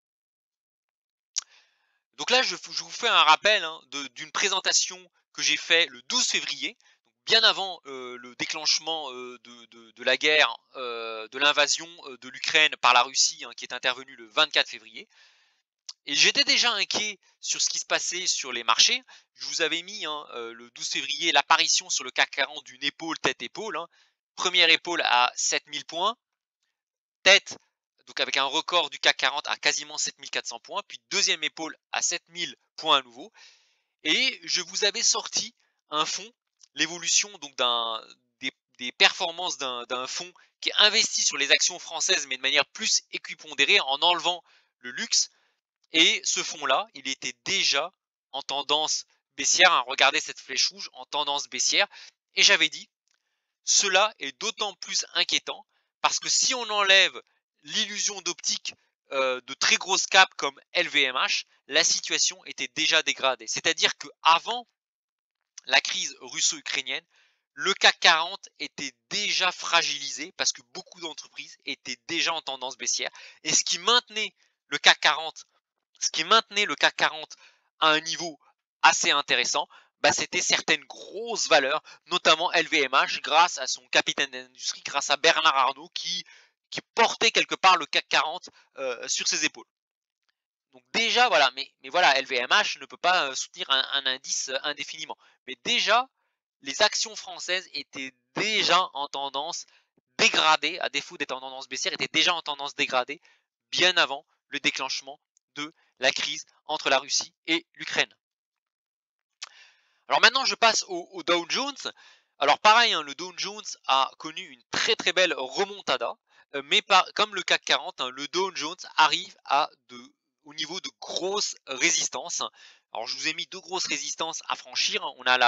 Donc là, je vous fais un rappel, hein, d'une présentation que j'ai fait le 12 février, donc bien avant le déclenchement de la guerre, de l'invasion de l'Ukraine par la Russie, hein, qui est intervenue le 24 février. Et j'étais déjà inquiet sur ce qui se passait sur les marchés. Je vous avais mis, hein, le 12 février, l'apparition sur le CAC 40 d'une épaule tête-épaule, hein. Première épaule à 7000 points, tête, donc avec un record du CAC 40 à quasiment 7400 points, puis deuxième épaule à 7000 points à nouveau. Et je vous avais sorti un fonds, l'évolution donc des performances d'un fonds qui est investi sur les actions françaises, mais de manière plus équipondérée, en enlevant le luxe. Et ce fonds-là, il était déjà en tendance baissière, hein. Regardez cette flèche rouge, en tendance baissière. Et j'avais dit, cela est d'autant plus inquiétant parce que si on enlève l'illusion d'optique de très grosses caps comme LVMH, la situation était déjà dégradée. C'est-à-dire qu'avant la crise russo-ukrainienne, le CAC 40 était déjà fragilisé parce que beaucoup d'entreprises étaient déjà en tendance baissière. Et le CAC 40, ce qui maintenait le CAC 40 à un niveau assez intéressant, bah, c'était certaines grosses valeurs, notamment LVMH, grâce à son capitaine d'industrie, grâce à Bernard Arnault, qui portait quelque part le CAC 40 sur ses épaules. Donc déjà, voilà, mais voilà, LVMH ne peut pas soutenir un indice indéfiniment. Mais déjà, les actions françaises étaient déjà en tendance dégradée, à défaut d'être en tendance baissière, étaient déjà en tendance dégradée bien avant le déclenchement de la crise entre la Russie et l'Ukraine. Alors maintenant, je passe au Dow Jones. Alors pareil, hein, le Dow Jones a connu une très très belle remontada, mais comme le CAC 40, hein, le Dow Jones arrive au niveau de grosses résistances. Alors je vous ai mis deux grosses résistances à franchir.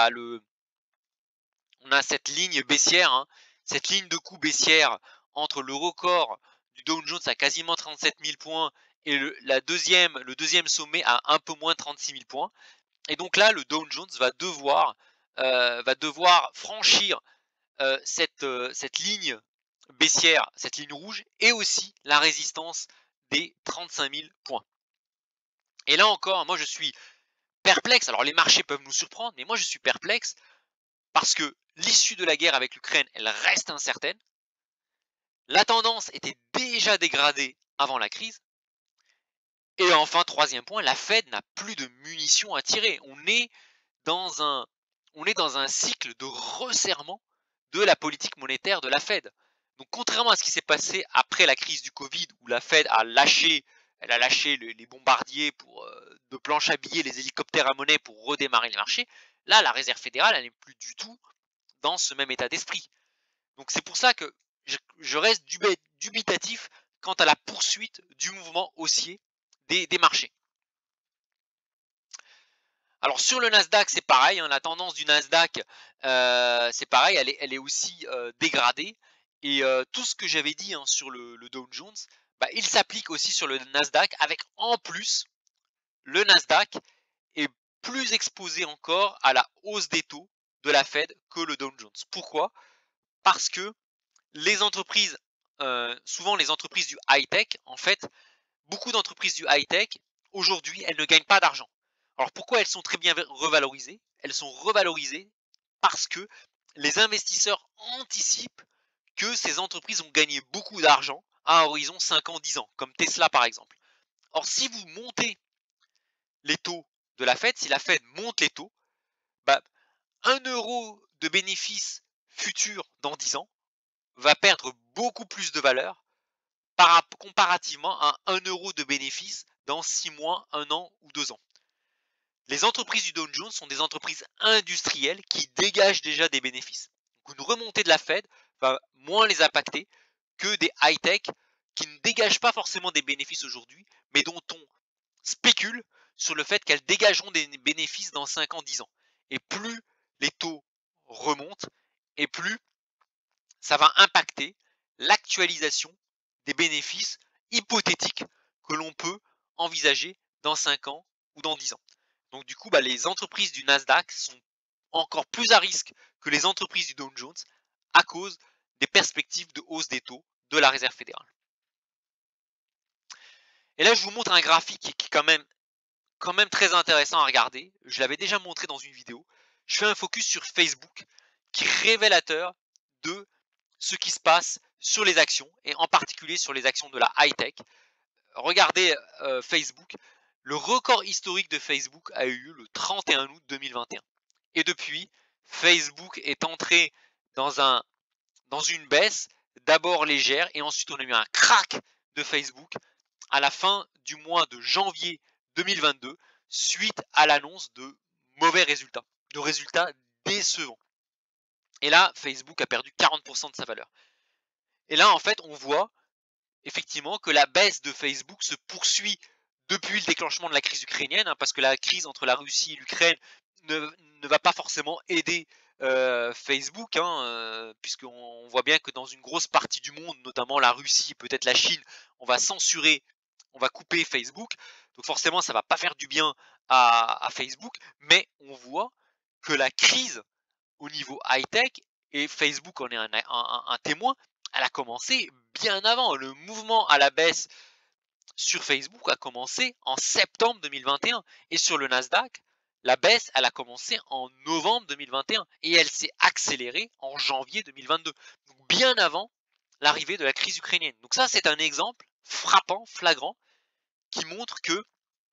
On a cette ligne baissière, hein, cette ligne de coup baissière entre le record du Dow Jones à quasiment 37 000 points et le deuxième sommet à un peu moins de 36 000 points. Et donc là, le Dow Jones va devoir franchir cette ligne baissière, cette ligne rouge, et aussi la résistance des 35 000 points. Et là encore, moi je suis perplexe. Alors les marchés peuvent nous surprendre, mais moi je suis perplexe parce que l'issue de la guerre avec l'Ukraine, elle reste incertaine. La tendance était déjà dégradée avant la crise. Et enfin, troisième point, la Fed n'a plus de munitions à tirer. Dans un, on est dans un cycle de resserrement de la politique monétaire de la Fed. Donc contrairement à ce qui s'est passé après la crise du Covid, où la Fed a lâché les bombardiers de planches à billets, les hélicoptères à monnaie pour redémarrer les marchés, là la Réserve fédérale, elle n'est plus du tout dans ce même état d'esprit. Donc c'est pour ça que je reste dubitatif quant à la poursuite du mouvement haussier des marchés. Alors sur le Nasdaq, c'est pareil, hein, la tendance du Nasdaq, c'est pareil, elle est aussi dégradée. Et tout ce que j'avais dit, hein, sur le Dow Jones, bah, il s'applique aussi sur le Nasdaq, avec en plus, le Nasdaq est plus exposé encore à la hausse des taux de la Fed que le Dow Jones. Pourquoi? Parce que les entreprises, souvent les entreprises du high-tech, en fait, beaucoup d'entreprises du high-tech, aujourd'hui, elles ne gagnent pas d'argent. Alors pourquoi elles sont très bien revalorisées? Elles sont revalorisées parce que les investisseurs anticipent que ces entreprises vont gagner beaucoup d'argent à horizon 5 ans, 10 ans, comme Tesla par exemple. Or, si vous montez les taux de la Fed, si la Fed monte les taux, bah, 1 euro de bénéfice futur dans 10 ans va perdre beaucoup plus de valeur comparativement à 1 euro de bénéfice dans 6 mois, 1 an ou 2 ans. Les entreprises du Dow Jones sont des entreprises industrielles qui dégagent déjà des bénéfices. Donc une remontée de la Fed va moins les impacter que des high-tech qui ne dégagent pas forcément des bénéfices aujourd'hui, mais dont on spécule sur le fait qu'elles dégageront des bénéfices dans 5 ans, 10 ans. Et plus les taux remontent, et plus ça va impacter l'actualisation des bénéfices hypothétiques que l'on peut envisager dans 5 ans ou dans 10 ans. Donc du coup, bah, les entreprises du Nasdaq sont encore plus à risque que les entreprises du Dow Jones à cause des perspectives de hausse des taux de la Réserve fédérale. Et là, je vous montre un graphique qui est quand même très intéressant à regarder. Je l'avais déjà montré dans une vidéo. Je fais un focus sur Facebook qui est révélateur de ce qui se passe sur les actions, et en particulier sur les actions de la high-tech. Regardez Facebook. Le record historique de Facebook a eu lieu le 31 août 2021. Et depuis, Facebook est entré dans une baisse, d'abord légère, et ensuite on a eu un crack de Facebook à la fin du mois de janvier 2022, suite à l'annonce de mauvais résultats, de résultats décevants. Et là, Facebook a perdu 40% de sa valeur. Et là, en fait, on voit effectivement que la baisse de Facebook se poursuit depuis le déclenchement de la crise ukrainienne, hein, parce que la crise entre la Russie et l'Ukraine ne va pas forcément aider Facebook, hein, puisqu'on voit bien que dans une grosse partie du monde, notamment la Russie, peut-être la Chine, on va censurer on va couper Facebook. Donc forcément, ça va pas faire du bien à Facebook, mais on voit que la crise au niveau high-tech, et Facebook en est un témoin, elle a commencé bien avant. Le mouvement à la baisse sur Facebook a commencé en septembre 2021 et sur le Nasdaq, la baisse, elle a commencé en novembre 2021 et elle s'est accélérée en janvier 2022, donc bien avant l'arrivée de la crise ukrainienne. Donc ça, c'est un exemple frappant, flagrant, qui montre que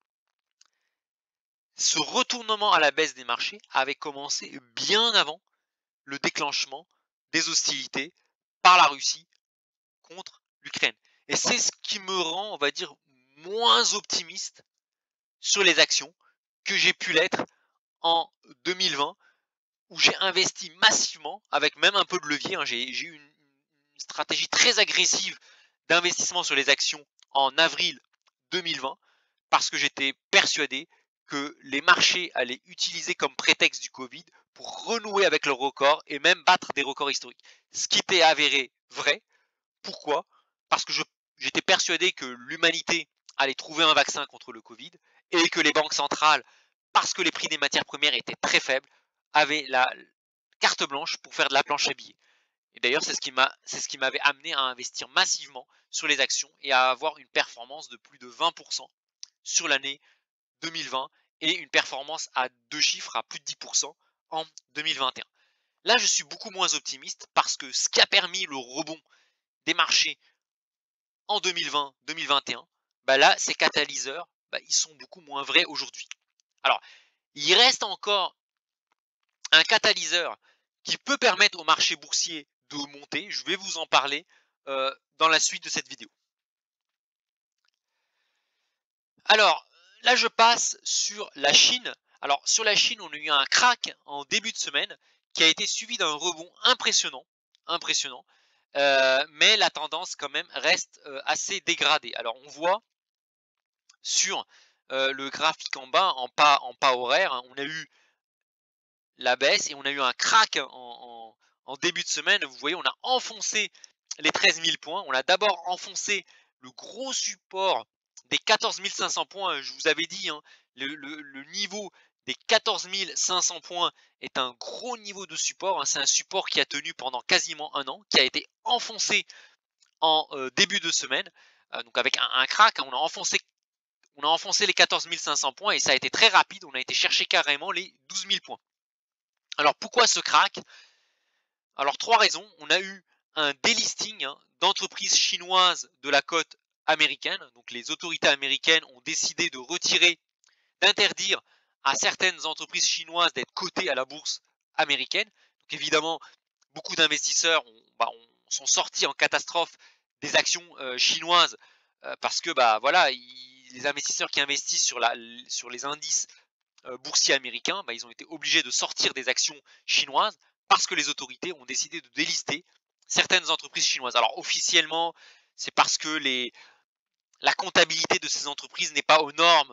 ce retournement à la baisse des marchés avait commencé bien avant le déclenchement des hostilités par la Russie contre l'Ukraine. Et c'est ce qui me rend, on va dire, moins optimiste sur les actions que j'ai pu l'être en 2020, où j'ai investi massivement, avec même un peu de levier. J'ai eu une stratégie très agressive d'investissement sur les actions en avril 2020, parce que j'étais persuadé que les marchés allaient utiliser comme prétexte du Covid pour renouer avec leurs records et même battre des records historiques. Ce qui était avéré vrai. Pourquoi? Parce que j'étais persuadé que l'humanité allait trouver un vaccin contre le Covid et que les banques centrales, parce que les prix des matières premières étaient très faibles, avaient la carte blanche pour faire de la planche à billets. Et d'ailleurs, c'est ce qui m'avait amené à investir massivement sur les actions et à avoir une performance de plus de 20% sur l'année 2020 et une performance à deux chiffres à plus de 10% en 2021. Là, je suis beaucoup moins optimiste parce que ce qui a permis le rebond des marchés en 2020-2021, bah là, ces catalyseurs, bah, ils sont beaucoup moins vrais aujourd'hui. Alors, il reste encore un catalyseur qui peut permettre au marché boursier de monter. Je vais vous en parler dans la suite de cette vidéo. Alors, là, je passe sur la Chine. Alors, sur la Chine, on a eu un crack en début de semaine qui a été suivi d'un rebond impressionnant, mais la tendance quand même reste assez dégradée. Alors, on voit sur le graphique en bas, en pas horaire, hein, on a eu la baisse et on a eu un crack en début de semaine. Vous voyez, on a enfoncé les 13 000 points. On a d'abord enfoncé le gros support des 14 500 points. Je vous avais dit, hein, le niveau des 14 500 points est un gros niveau de support. Hein. C'est un support qui a tenu pendant quasiment un an, qui a été enfoncé en début de semaine. Donc avec un crack, hein, on a enfoncé les 14 500 points et ça a été très rapide. On a été chercher carrément les 12 000 points. Alors pourquoi ce crack? Alors trois raisons. On a eu un délisting d'entreprises chinoises de la côte américaine. Donc les autorités américaines ont décidé de retirer, d'interdire à certaines entreprises chinoises d'être cotées à la bourse américaine. Donc évidemment, beaucoup d'investisseurs sont sortis en catastrophe des actions chinoises parce que voilà, les investisseurs qui investissent sur les indices boursiers américains, ils ont été obligés de sortir des actions chinoises parce que les autorités ont décidé de délister certaines entreprises chinoises. Alors officiellement, c'est parce que la comptabilité de ces entreprises n'est pas aux normes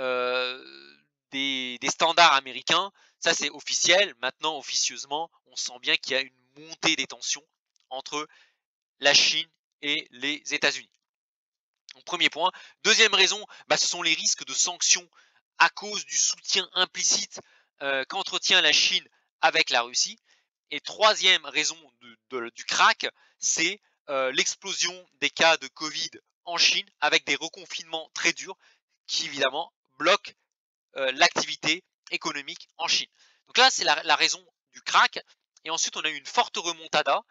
des standards américains. Ça, c'est officiel. Maintenant, officieusement, on sent bien qu'il y a une montée des tensions entre la Chine et les États-Unis. Donc, premier point. Deuxième raison, ce sont les risques de sanctions à cause du soutien implicite qu'entretient la Chine avec la Russie. Et troisième raison du crack, c'est l'explosion des cas de Covid en Chine avec des reconfinements très durs qui évidemment bloquent l'activité économique en Chine. Donc là, c'est la raison du crack. Et ensuite, on a eu une forte remontada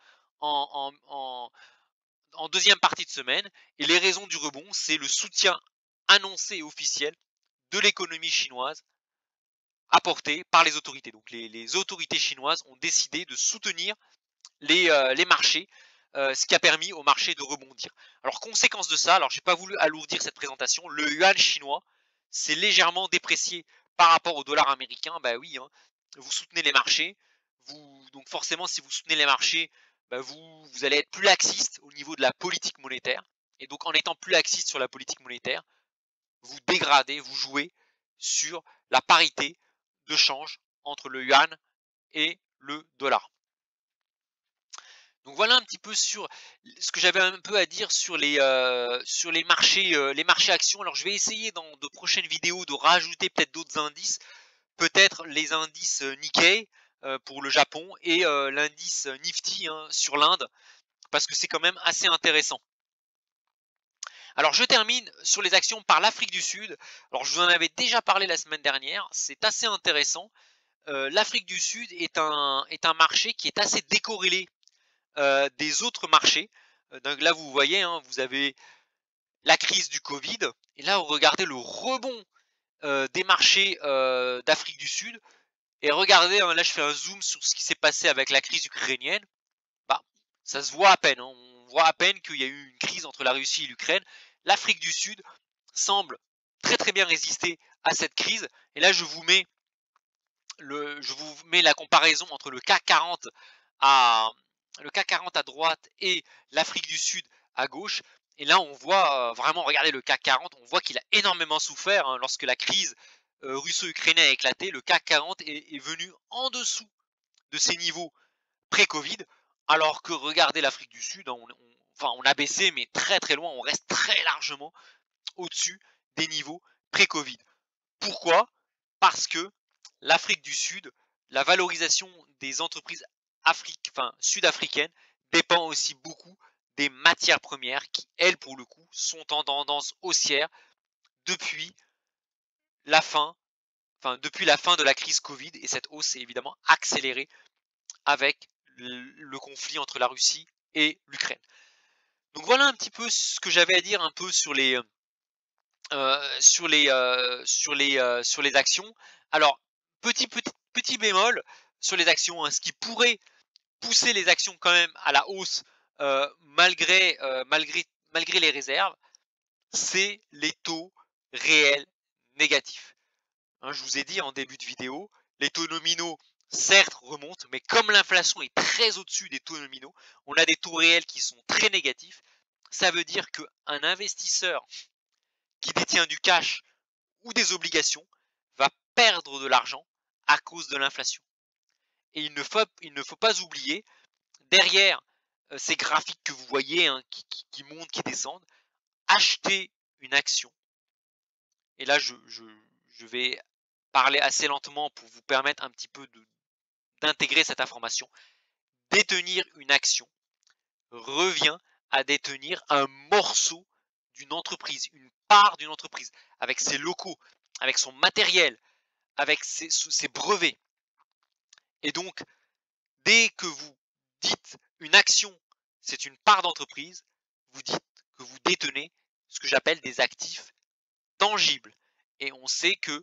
en deuxième partie de semaine. Et les raisons du rebond, c'est le soutien annoncé et officiel de l'économie chinoise apporté par les autorités. Donc les autorités chinoises ont décidé de soutenir les marchés, ce qui a permis au marché de rebondir. Alors conséquence de ça, alors j'ai pas voulu alourdir cette présentation, le yuan chinois s'est légèrement déprécié par rapport au dollar américain. Oui, hein, vous soutenez les marchés, donc forcément si vous soutenez les marchés, vous allez être plus laxiste au niveau de la politique monétaire. Et donc en étant plus laxiste sur la politique monétaire, vous dégradez, vous jouez sur la parité de change entre le yuan et le dollar. Donc voilà un petit peu sur ce que j'avais un peu à dire sur les marchés actions. Alors je vais essayer dans de prochaines vidéos de rajouter peut-être d'autres indices, peut-être les indices Nikkei pour le Japon et l'indice Nifty hein, sur l'Inde, parce que c'est quand même assez intéressant. Alors je termine sur les actions par l'Afrique du Sud. Alors je vous en avais déjà parlé la semaine dernière, c'est assez intéressant. L'Afrique du Sud est un marché qui est assez décorrélé des autres marchés. Donc là, vous voyez, hein, vous avez la crise du Covid, et là, vous regardez le rebond des marchés d'Afrique du Sud, et regardez, hein, là, je fais un zoom sur ce qui s'est passé avec la crise ukrainienne. Bah, ça se voit à peine, hein, on voit à peine qu'il y a eu une crise entre la Russie et l'Ukraine. L'Afrique du Sud semble très très bien résister à cette crise, et là, je vous mets la comparaison entre le CAC 40 à droite et l'Afrique du Sud à gauche. Et là, on voit vraiment, regardez le CAC 40, on voit qu'il a énormément souffert hein, lorsque la crise russo-ukrainienne a éclaté. Le CAC 40 est venu en dessous de ses niveaux pré-Covid, alors que regardez l'Afrique du Sud, hein, enfin on a baissé, mais très très loin, on reste très largement au-dessus des niveaux pré-Covid. Pourquoi? Parce que l'Afrique du Sud, la valorisation des entreprises sud-africaines dépend aussi beaucoup des matières premières qui, elles, pour le coup, sont en tendance haussière depuis la fin, depuis la fin de la crise Covid, et cette hausse s'est évidemment accélérée avec le conflit entre la Russie et l'Ukraine. Donc voilà un petit peu ce que j'avais à dire un peu sur les actions. Alors, petit bémol sur les actions, hein, ce qui pourrait pousser les actions quand même à la hausse malgré les réserves, c'est les taux réels négatifs. Hein, je vous ai dit en début de vidéo, les taux nominaux certes remontent, mais comme l'inflation est très au-dessus des taux nominaux, on a des taux réels qui sont très négatifs. Ça veut dire qu'un investisseur qui détient du cash ou des obligations va perdre de l'argent à cause de l'inflation. Et il ne faut pas oublier, derrière ces graphiques que vous voyez, hein, qui montent, qui descendent, acheter une action. Et là, je vais parler assez lentement pour vous permettre un petit peu d'intégrer cette information. Détenir une action revient à détenir un morceau d'une entreprise, une part d'une entreprise, avec ses locaux, avec son matériel, avec ses brevets. Et donc, dès que vous dites une action, c'est une part d'entreprise, vous dites que vous détenez ce que j'appelle des actifs tangibles. Et on sait que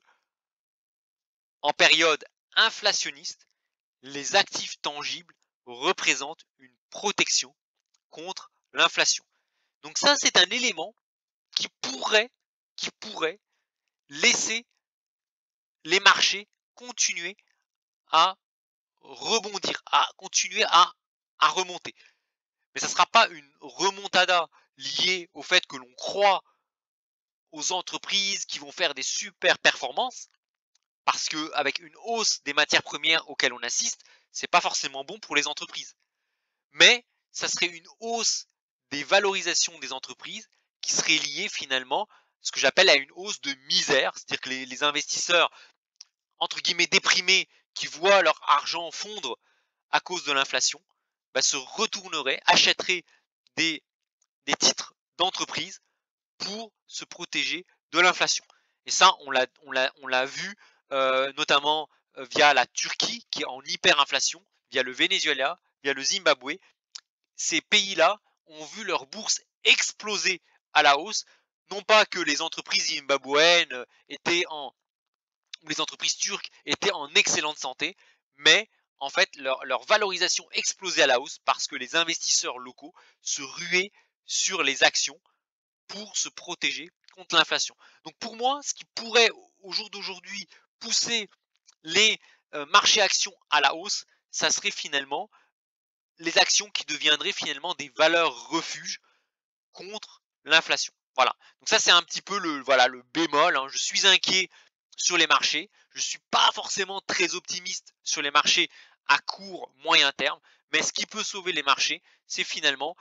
en période inflationniste, les actifs tangibles représentent une protection contre l'inflation. Donc ça, c'est un élément qui pourrait laisser les marchés continuer à rebondir, à continuer à remonter. Mais ça ne sera pas une remontada liée au fait que l'on croit aux entreprises qui vont faire des super performances, parce que avec une hausse des matières premières auxquelles on assiste, c'est pas forcément bon pour les entreprises. Mais ça serait une hausse des valorisations des entreprises qui serait liée finalement ce que j'appelle à une hausse de misère, c'est-à-dire que les investisseurs entre guillemets déprimés qui voient leur argent fondre à cause de l'inflation, bah, se retourneraient, achèteraient des, des titres d'entreprise pour se protéger de l'inflation. Et ça, on l'a vu notamment via la Turquie qui est en hyperinflation, via le Venezuela, via le Zimbabwe. Ces pays-là ont vu leur bourse exploser à la hausse, non pas que les entreprises zimbabwéennes étaient en ou les entreprises turques étaient en excellente santé, mais en fait leur valorisation explosait à la hausse parce que les investisseurs locaux se ruaient sur les actions pour se protéger contre l'inflation. Donc pour moi, ce qui pourrait au jour d'aujourd'hui pousser les marchés actions à la hausse, ça serait finalement les actions qui deviendraient finalement des valeurs refuges contre l'inflation. Voilà. Donc ça c'est un petit peu le bémol. Hein. Je suis inquiet sur les marchés. Je ne suis pas forcément très optimiste sur les marchés à court moyen terme, mais ce qui peut sauver les marchés, c'est finalement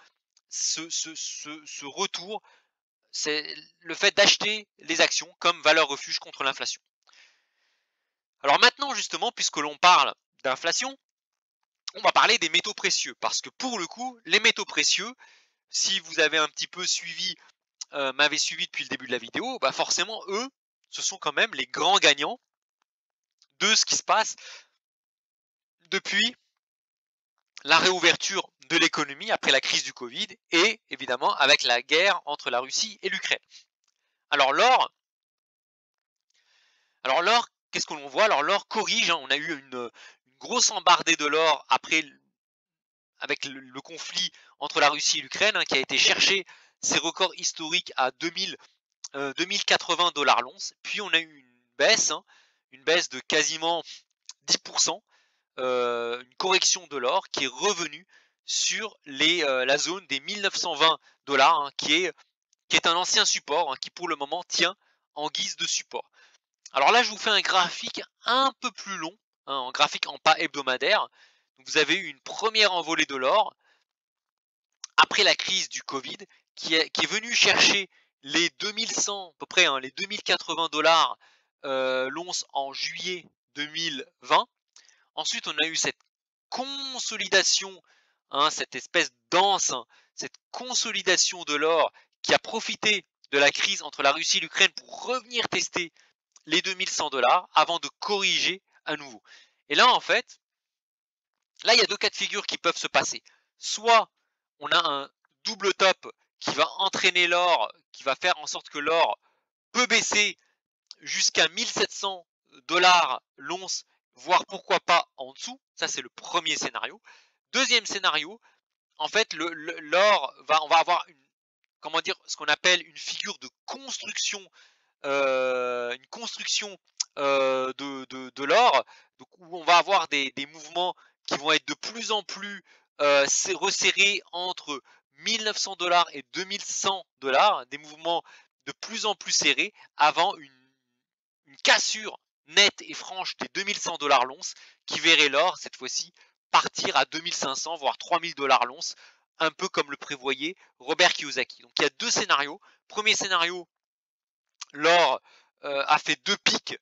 ce retour, c'est le fait d'acheter les actions comme valeur refuge contre l'inflation. Alors maintenant justement, puisque l'on parle d'inflation, on va parler des métaux précieux, parce que pour le coup, les métaux précieux, si vous avez un petit peu suivi, m'avez suivi depuis le début de la vidéo, bah forcément eux, ce sont quand même les grands gagnants de ce qui se passe depuis la réouverture de l'économie après la crise du Covid et évidemment avec la guerre entre la Russie et l'Ukraine. Alors l'or, qu'est-ce que l'on voit? Alors l'or corrige, hein, on a eu une grosse embardée de l'or après avec le conflit entre la Russie et l'Ukraine, hein, qui a été chercher ses records historiques à 2080 dollars l'once. Puis on a eu hein, une baisse de quasiment 10%, une correction de l'or qui est revenue sur la zone des 1920 dollars, hein, qui est un ancien support, hein, qui pour le moment tient en guise de support. Alors là, je vous fais un graphique un peu plus long, hein, en graphique en pas hebdomadaire. Donc vous avez eu une première envolée de l'or après la crise du Covid qui est venue chercher les 2100, à peu près, hein, les 2080 dollars l'once en juillet 2020. Ensuite, on a eu cette consolidation, hein, cette espèce d'anse, hein, cette consolidation de l'or qui a profité de la crise entre la Russie et l'Ukraine pour revenir tester les 2100 dollars avant de corriger à nouveau. Et là, en fait, là, il y a deux cas de figure qui peuvent se passer. Soit on a un double top qui va entraîner l'or, qui va faire en sorte que l'or peut baisser jusqu'à 1700 dollars l'once, voire pourquoi pas en dessous. Ça, c'est le premier scénario. Deuxième scénario, en fait, on va avoir comment dire, ce qu'on appelle une figure de construction, une construction de l'or, donc où on va avoir des mouvements qui vont être de plus en plus resserrés entre 1900 dollars et 2100 dollars, des mouvements de plus en plus serrés avant une cassure nette et franche des 2100 dollars l'once qui verrait l'or cette fois-ci partir à 2500 voire 3000 dollars l'once, un peu comme le prévoyait Robert Kiyosaki. Donc il y a deux scénarios. Premier scénario, l'or a fait deux pics,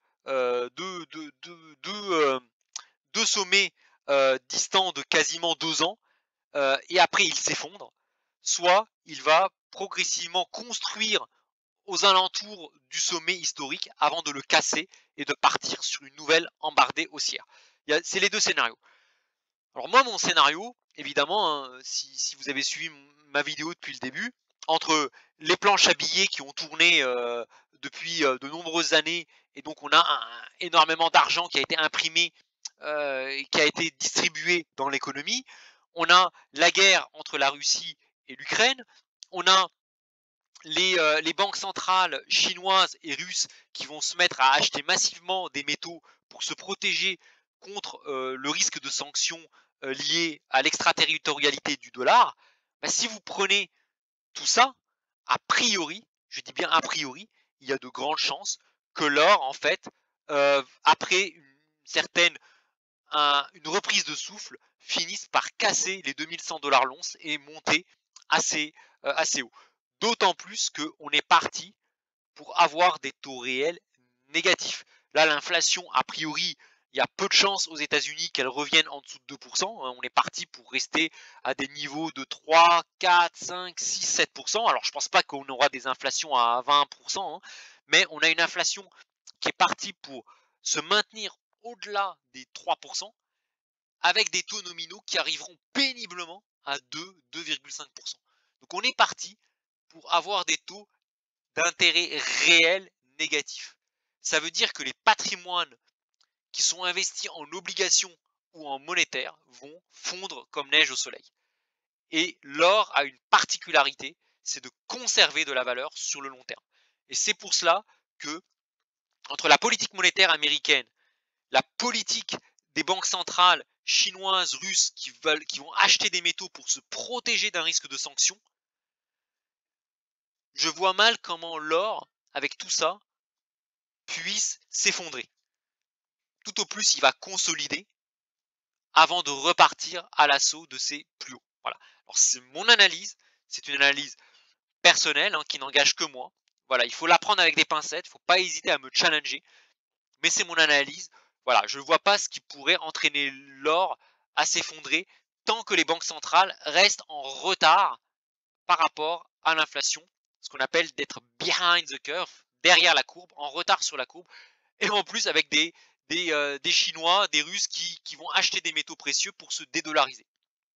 deux sommets distants de quasiment 2 ans, et après il s'effondre. Soit il va progressivement construire aux alentours du sommet historique avant de le casser et de partir sur une nouvelle embardée haussière. C'est les deux scénarios. Alors moi, mon scénario, évidemment, hein, si vous avez suivi ma vidéo depuis le début, entre les planches à billets qui ont tourné depuis de nombreuses années, et donc on a énormément d'argent qui a été imprimé et qui a été distribué dans l'économie, on a la guerre entre la Russie et l'Ukraine, on a les banques centrales chinoises et russes qui vont se mettre à acheter massivement des métaux pour se protéger contre le risque de sanctions liées à l'extraterritorialité du dollar, bah, si vous prenez tout ça, a priori, je dis bien a priori, il y a de grandes chances que l'or, en fait, après une reprise de souffle, finisse par casser les 2100 dollars l'once et monter assez haut. D'autant plus qu'on est parti pour avoir des taux réels négatifs. Là, l'inflation, a priori, il y a peu de chances aux États-Unis qu'elle revienne en dessous de 2%. On est parti pour rester à des niveaux de 3, 4, 5, 6, 7%. Alors, je ne pense pas qu'on aura des inflations à 20%, hein, mais on a une inflation qui est partie pour se maintenir au-delà des 3%, avec des taux nominaux qui arriveront péniblement à 2, 2,5%. Donc on est parti pour avoir des taux d'intérêt réels négatifs. Ça veut dire que les patrimoines qui sont investis en obligations ou en monétaire vont fondre comme neige au soleil. Et l'or a une particularité, c'est de conserver de la valeur sur le long terme. Et c'est pour cela que, entre la politique monétaire américaine, la politique des banques centrales chinoises, russes qui vont acheter des métaux pour se protéger d'un risque de sanction, je vois mal comment l'or, avec tout ça, puisse s'effondrer. Tout au plus, il va consolider avant de repartir à l'assaut de ces plus hauts. Voilà. Alors c'est mon analyse, c'est une analyse personnelle qui n'engage que moi. Voilà, il faut la prendre avec des pincettes, il ne faut pas hésiter à me challenger, mais c'est mon analyse. Voilà, je ne vois pas ce qui pourrait entraîner l'or à s'effondrer tant que les banques centrales restent en retard par rapport à l'inflation, ce qu'on appelle d'être behind the curve, derrière la courbe, en retard sur la courbe, et en plus avec des Chinois, des Russes qui vont acheter des métaux précieux pour se dédollariser.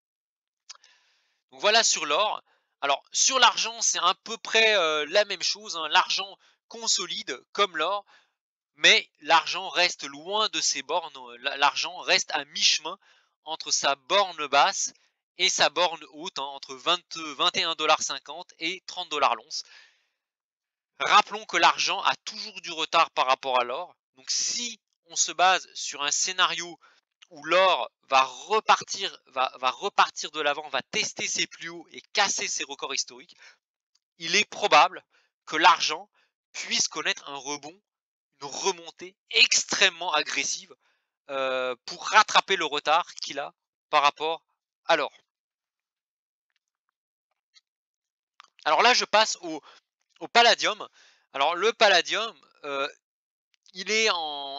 Donc voilà sur l'or. Alors sur l'argent, c'est à peu près la même chose. L'argent consolide comme l'or, mais l'argent reste loin de ses bornes. L'argent reste à mi-chemin entre sa borne basse et sa borne haute, entre 21,50 $ et 30 $ l'once. Rappelons que l'argent a toujours du retard par rapport à l'or. Donc si on se base sur un scénario où l'or va repartir de l'avant, va tester ses plus hauts et casser ses records historiques, il est probable que l'argent puisse connaître un rebond, une remontée extrêmement agressive pour rattraper le retard qu'il a par rapport à l'or. Alors là, je passe au palladium. Alors le palladium, il est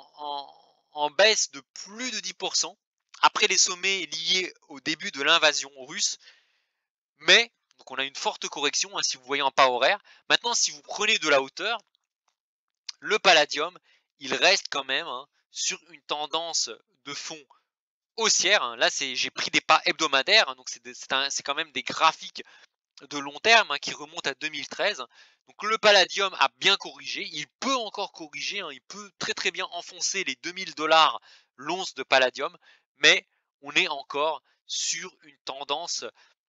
en baisse de plus de 10% après les sommets liés au début de l'invasion russe. Mais, donc on a une forte correction si vous voyez en pas horaire. Maintenant, si vous prenez de la hauteur, le palladium, il reste quand même sur une tendance de fond haussière. Là, j'ai pris des pas hebdomadaires, donc c'est quand même des graphiques de long terme qui remontent à 2013. Donc le palladium a bien corrigé, il peut encore corriger, il peut très très bien enfoncer les 2000 $ l'once de palladium, mais on est encore sur une tendance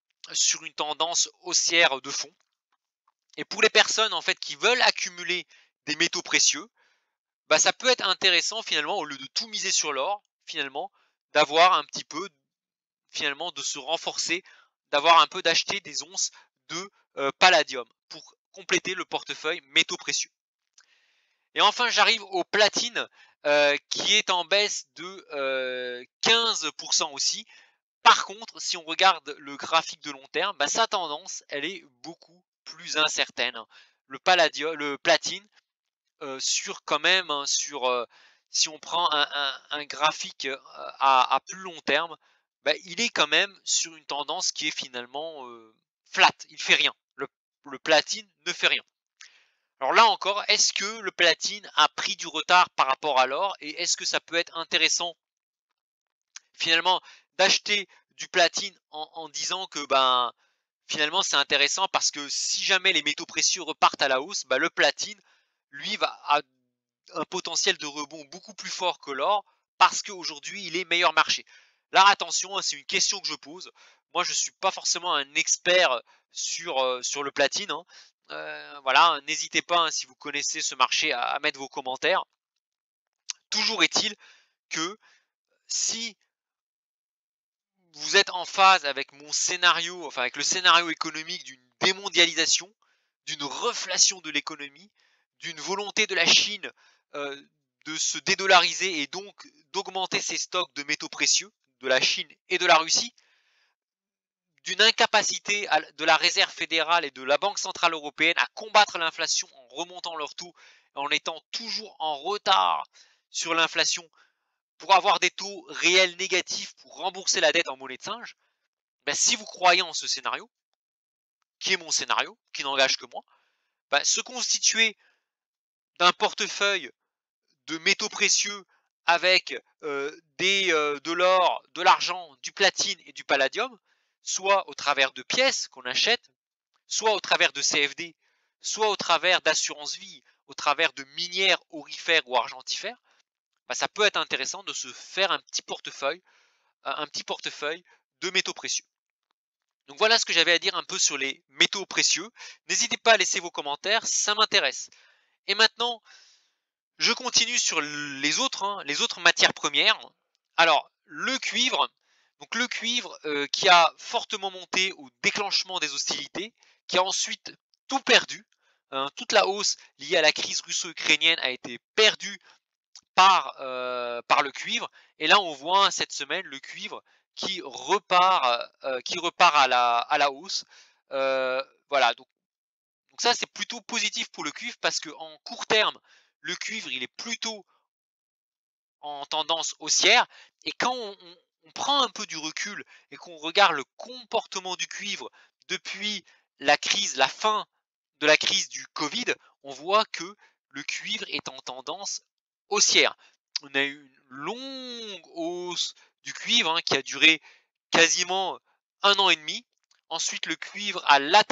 haussière de fond. Et pour les personnes en fait qui veulent accumuler des métaux précieux, ça peut être intéressant finalement, au lieu de tout miser sur l'or, finalement, d'avoir un petit peu, finalement, de se renforcer, d'avoir un peu d'acheter des onces de palladium pour compléter le portefeuille métaux précieux. Et enfin, j'arrive au platine qui est en baisse de 15% aussi. Par contre, si on regarde le graphique de long terme, sa tendance, elle est beaucoup plus incertaine. Le platine, sur quand même, si on prend un graphique à plus long terme, il est quand même sur une tendance qui est finalement flat, il ne fait rien. Le platine ne fait rien. Alors là encore, est-ce que le platine a pris du retard par rapport à l'or et est-ce que ça peut être intéressant finalement d'acheter du platine en disant que finalement c'est intéressant parce que si jamais les métaux précieux repartent à la hausse, le platine lui a un potentiel de rebond beaucoup plus fort que l'or parce qu'aujourd'hui il est meilleur marché. Là attention, c'est une question que je pose. Moi je ne suis pas forcément un expert sur le platine. Voilà, n'hésitez pas si vous connaissez ce marché à mettre vos commentaires. Toujours est-il que si vous êtes en phase avec mon scénario, enfin avec le scénario économique d'une démondialisation, d'une reflation de l'économie, d'une volonté de la Chine de se dédollariser et donc d'augmenter ses stocks de métaux précieux de la Chine et de la Russie, d'une incapacité de la Réserve fédérale et de la Banque centrale européenne à combattre l'inflation en remontant leurs taux, en étant toujours en retard sur l'inflation pour avoir des taux réels négatifs pour rembourser la dette en monnaie de singe, si vous croyez en ce scénario, qui est mon scénario, qui n'engage que moi, se constituer d'un portefeuille de métaux précieux avec de l'or, de l'argent, du platine et du palladium, soit au travers de pièces qu'on achète, soit au travers de CFD, soit au travers d'assurance vie, au travers de minières aurifères ou argentifères, ça peut être intéressant de se faire un petit portefeuille de métaux précieux. Donc voilà ce que j'avais à dire un peu sur les métaux précieux. N'hésitez pas à laisser vos commentaires, ça m'intéresse. Et maintenant, je continue sur les autres matières premières. Alors, le cuivre, qui a fortement monté au déclenchement des hostilités, qui a ensuite tout perdu. Toute la hausse liée à la crise russo-ukrainienne a été perdue par le cuivre. Et là, on voit cette semaine le cuivre qui repart à la hausse. Voilà, donc ça, c'est plutôt positif pour le cuivre parce qu'en court terme, le cuivre, il est plutôt en tendance haussière. Et quand on prend un peu du recul et qu'on regarde le comportement du cuivre depuis la fin de la crise du Covid, on voit que le cuivre est en tendance haussière. On a eu une longue hausse du cuivre qui a duré quasiment 1 an et demi. Ensuite, le cuivre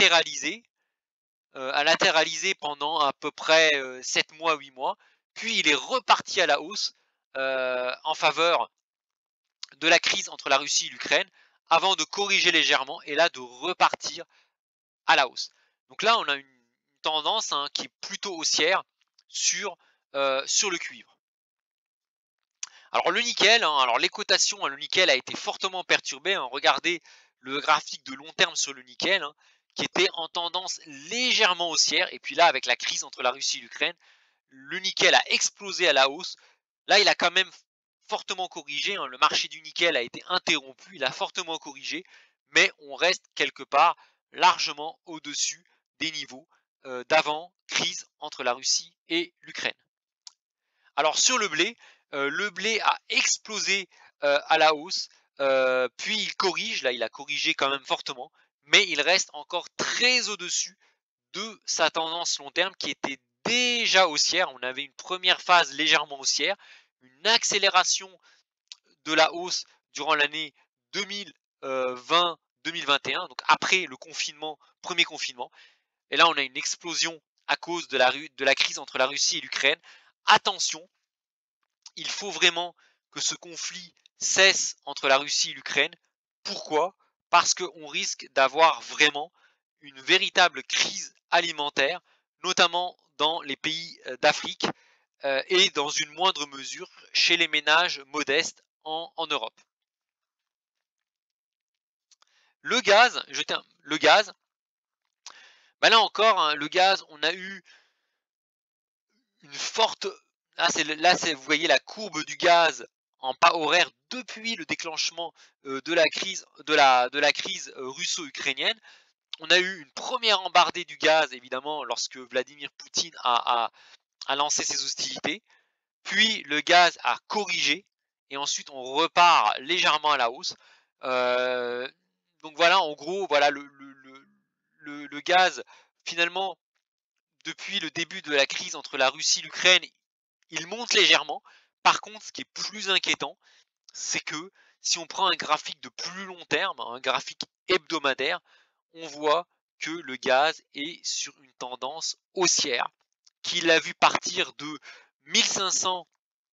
a latéralisé pendant à peu près 7 mois, 8 mois. Puis il est reparti à la hausse en faveur de la crise entre la Russie et l'Ukraine avant de corriger légèrement et là de repartir à la hausse. Donc là, on a une tendance qui est plutôt haussière sur le cuivre. Alors le nickel, alors les cotations, le nickel a été fortement perturbé. Regardez le graphique de long terme sur le nickel qui était en tendance légèrement haussière. Et puis là, avec la crise entre la Russie et l'Ukraine, le nickel a explosé à la hausse. Là, il a quand même fortement corrigé. Le marché du nickel a été interrompu. Il a fortement corrigé. Mais on reste quelque part largement au-dessus des niveaux d'avant crise entre la Russie et l'Ukraine. Alors sur le blé a explosé à la hausse. Puis il corrige. Là, il a corrigé quand même fortement. Mais il reste encore très au-dessus de sa tendance long terme qui était déjà haussière. On avait une première phase légèrement haussière, une accélération de la hausse durant l'année 2020-2021, donc après le premier confinement. Et là, on a une explosion à cause de la crise entre la Russie et l'Ukraine. Attention, il faut vraiment que ce conflit cesse entre la Russie et l'Ukraine. Pourquoi? Parce qu'on risque d'avoir vraiment une véritable crise alimentaire, notamment dans les pays d'Afrique et dans une moindre mesure chez les ménages modestes en Europe. Le gaz, là encore, le gaz, on a eu une forte. Vous voyez la courbe du gaz en pas horaire depuis le déclenchement de la crise russo-ukrainienne. On a eu une première embardée du gaz, évidemment, lorsque Vladimir Poutine a lancé ses hostilités. Puis le gaz a corrigé et ensuite on repart légèrement à la hausse. Donc voilà, en gros, voilà le gaz, finalement, depuis le début de la crise entre la Russie et l'Ukraine, il monte légèrement. Par contre, ce qui est plus inquiétant, c'est que si on prend un graphique de plus long terme, un graphique hebdomadaire, on voit que le gaz est sur une tendance haussière, qu'il a vu partir de 1500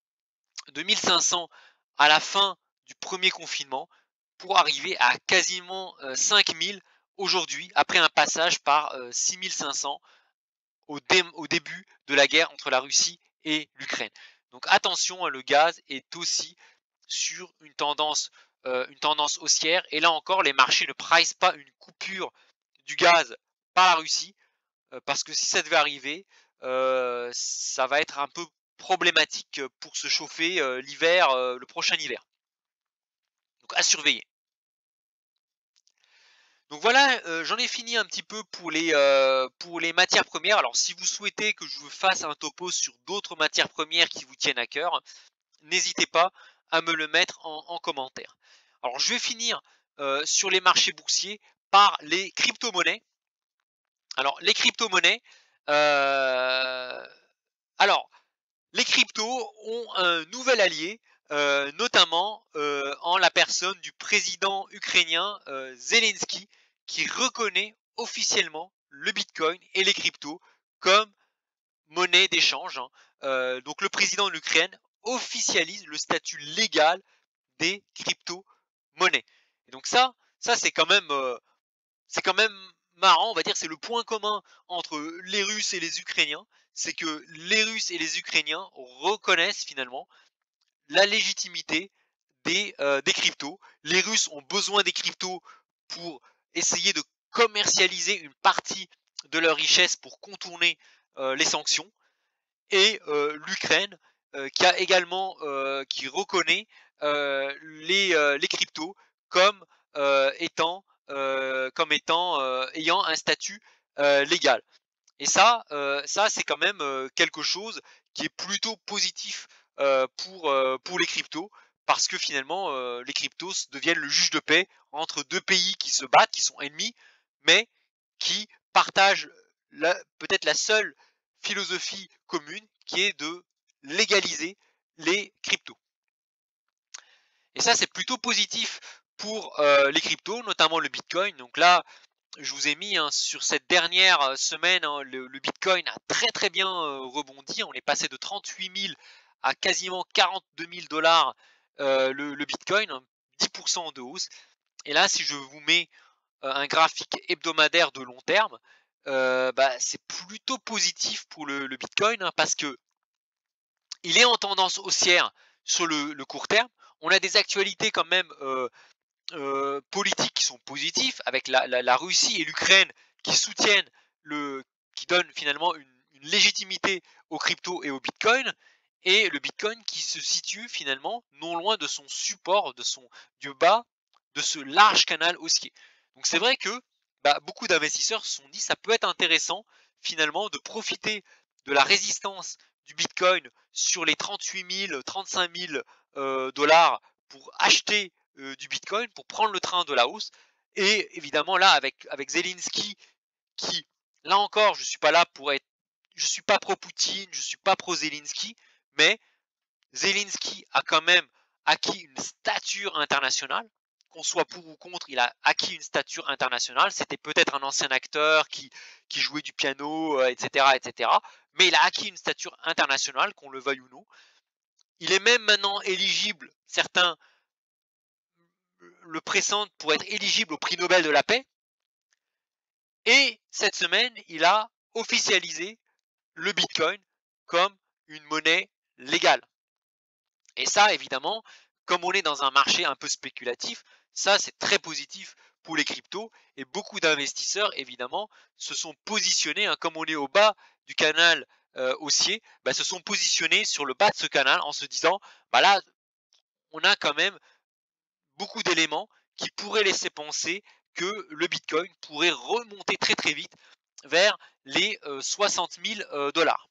à la fin du premier confinement pour arriver à quasiment 5000 aujourd'hui, après un passage par 6500 au début de la guerre entre la Russie et l'Ukraine. Donc attention, le gaz est aussi sur une tendance haussière. Et là encore, les marchés ne price pas une coupure du gaz par la Russie, parce que si ça devait arriver, ça va être un peu problématique pour se chauffer le prochain hiver. Donc à surveiller. Donc voilà, j'en ai fini un petit peu pour les matières premières. Alors si vous souhaitez que je vous fasse un topo sur d'autres matières premières qui vous tiennent à cœur, n'hésitez pas à me le mettre en commentaire. Alors je vais finir sur les marchés boursiers par les crypto-monnaies. Alors les crypto-monnaies, alors les cryptos ont un nouvel allié, notamment en la personne du président ukrainien Zelensky, qui reconnaît officiellement le Bitcoin et les cryptos comme monnaie d'échange. Donc le président de l'Ukraine officialise le statut légal des crypto-monnaies. Et donc ça c'est quand même marrant, on va dire, c'est le point commun entre les Russes et les Ukrainiens, c'est que les Russes et les Ukrainiens reconnaissent finalement la légitimité des cryptos. Les Russes ont besoin des cryptos pour essayer de commercialiser une partie de leur richesse pour contourner les sanctions. Et l'Ukraine qui a également qui reconnaît les cryptos comme étant ayant un statut légal. Et ça c'est quand même quelque chose qui est plutôt positif pour les cryptos, parce que finalement les cryptos deviennent le juge de paix entre deux pays qui se battent, qui sont ennemis, mais qui partagent peut-être la seule philosophie commune, qui est de légaliser les cryptos. Et ça, c'est plutôt positif pour les cryptos, notamment le Bitcoin. Donc là, je vous ai mis sur cette dernière semaine, le Bitcoin a très bien rebondi. On est passé de 38 000 à quasiment 42 000 dollars le Bitcoin, 10% de hausse. Et là, si je vous mets un graphique hebdomadaire de long terme, c'est plutôt positif pour le Bitcoin, parce que il est en tendance haussière sur le court terme. On a des actualités quand même politiques qui sont positifs, avec la Russie et l'Ukraine qui soutiennent qui donnent finalement une légitimité aux cryptos et au Bitcoin, et le Bitcoin qui se situe finalement non loin de son support, du bas de ce large canal haussier. Donc c'est vrai que beaucoup d'investisseurs se sont dit, ça peut être intéressant finalement de profiter de la résistance du Bitcoin sur les 38 000, 35 000 dollars pour acheter du Bitcoin, pour prendre le train de la hausse. Et évidemment là, avec Zelensky, qui, là encore, je suis pas pro-Poutine, je suis pas pro-Zelensky, mais Zelensky a quand même acquis une stature internationale. Qu'on soit pour ou contre, il a acquis une stature internationale. C'était peut-être un ancien acteur qui jouait du piano, etc. Mais il a acquis une stature internationale, qu'on le veuille ou non. Il est même maintenant éligible, certains le pressentent pour être éligible au prix Nobel de la paix. Et cette semaine, il a officialisé le Bitcoin comme une monnaie légale. Et ça, évidemment, comme on est dans un marché un peu spéculatif, ça c'est très positif pour les cryptos, et beaucoup d'investisseurs évidemment se sont positionnés, comme on est au bas du canal haussier, se sont positionnés sur le bas de ce canal en se disant, là on a quand même beaucoup d'éléments qui pourraient laisser penser que le Bitcoin pourrait remonter très vite vers les 60 000 dollars.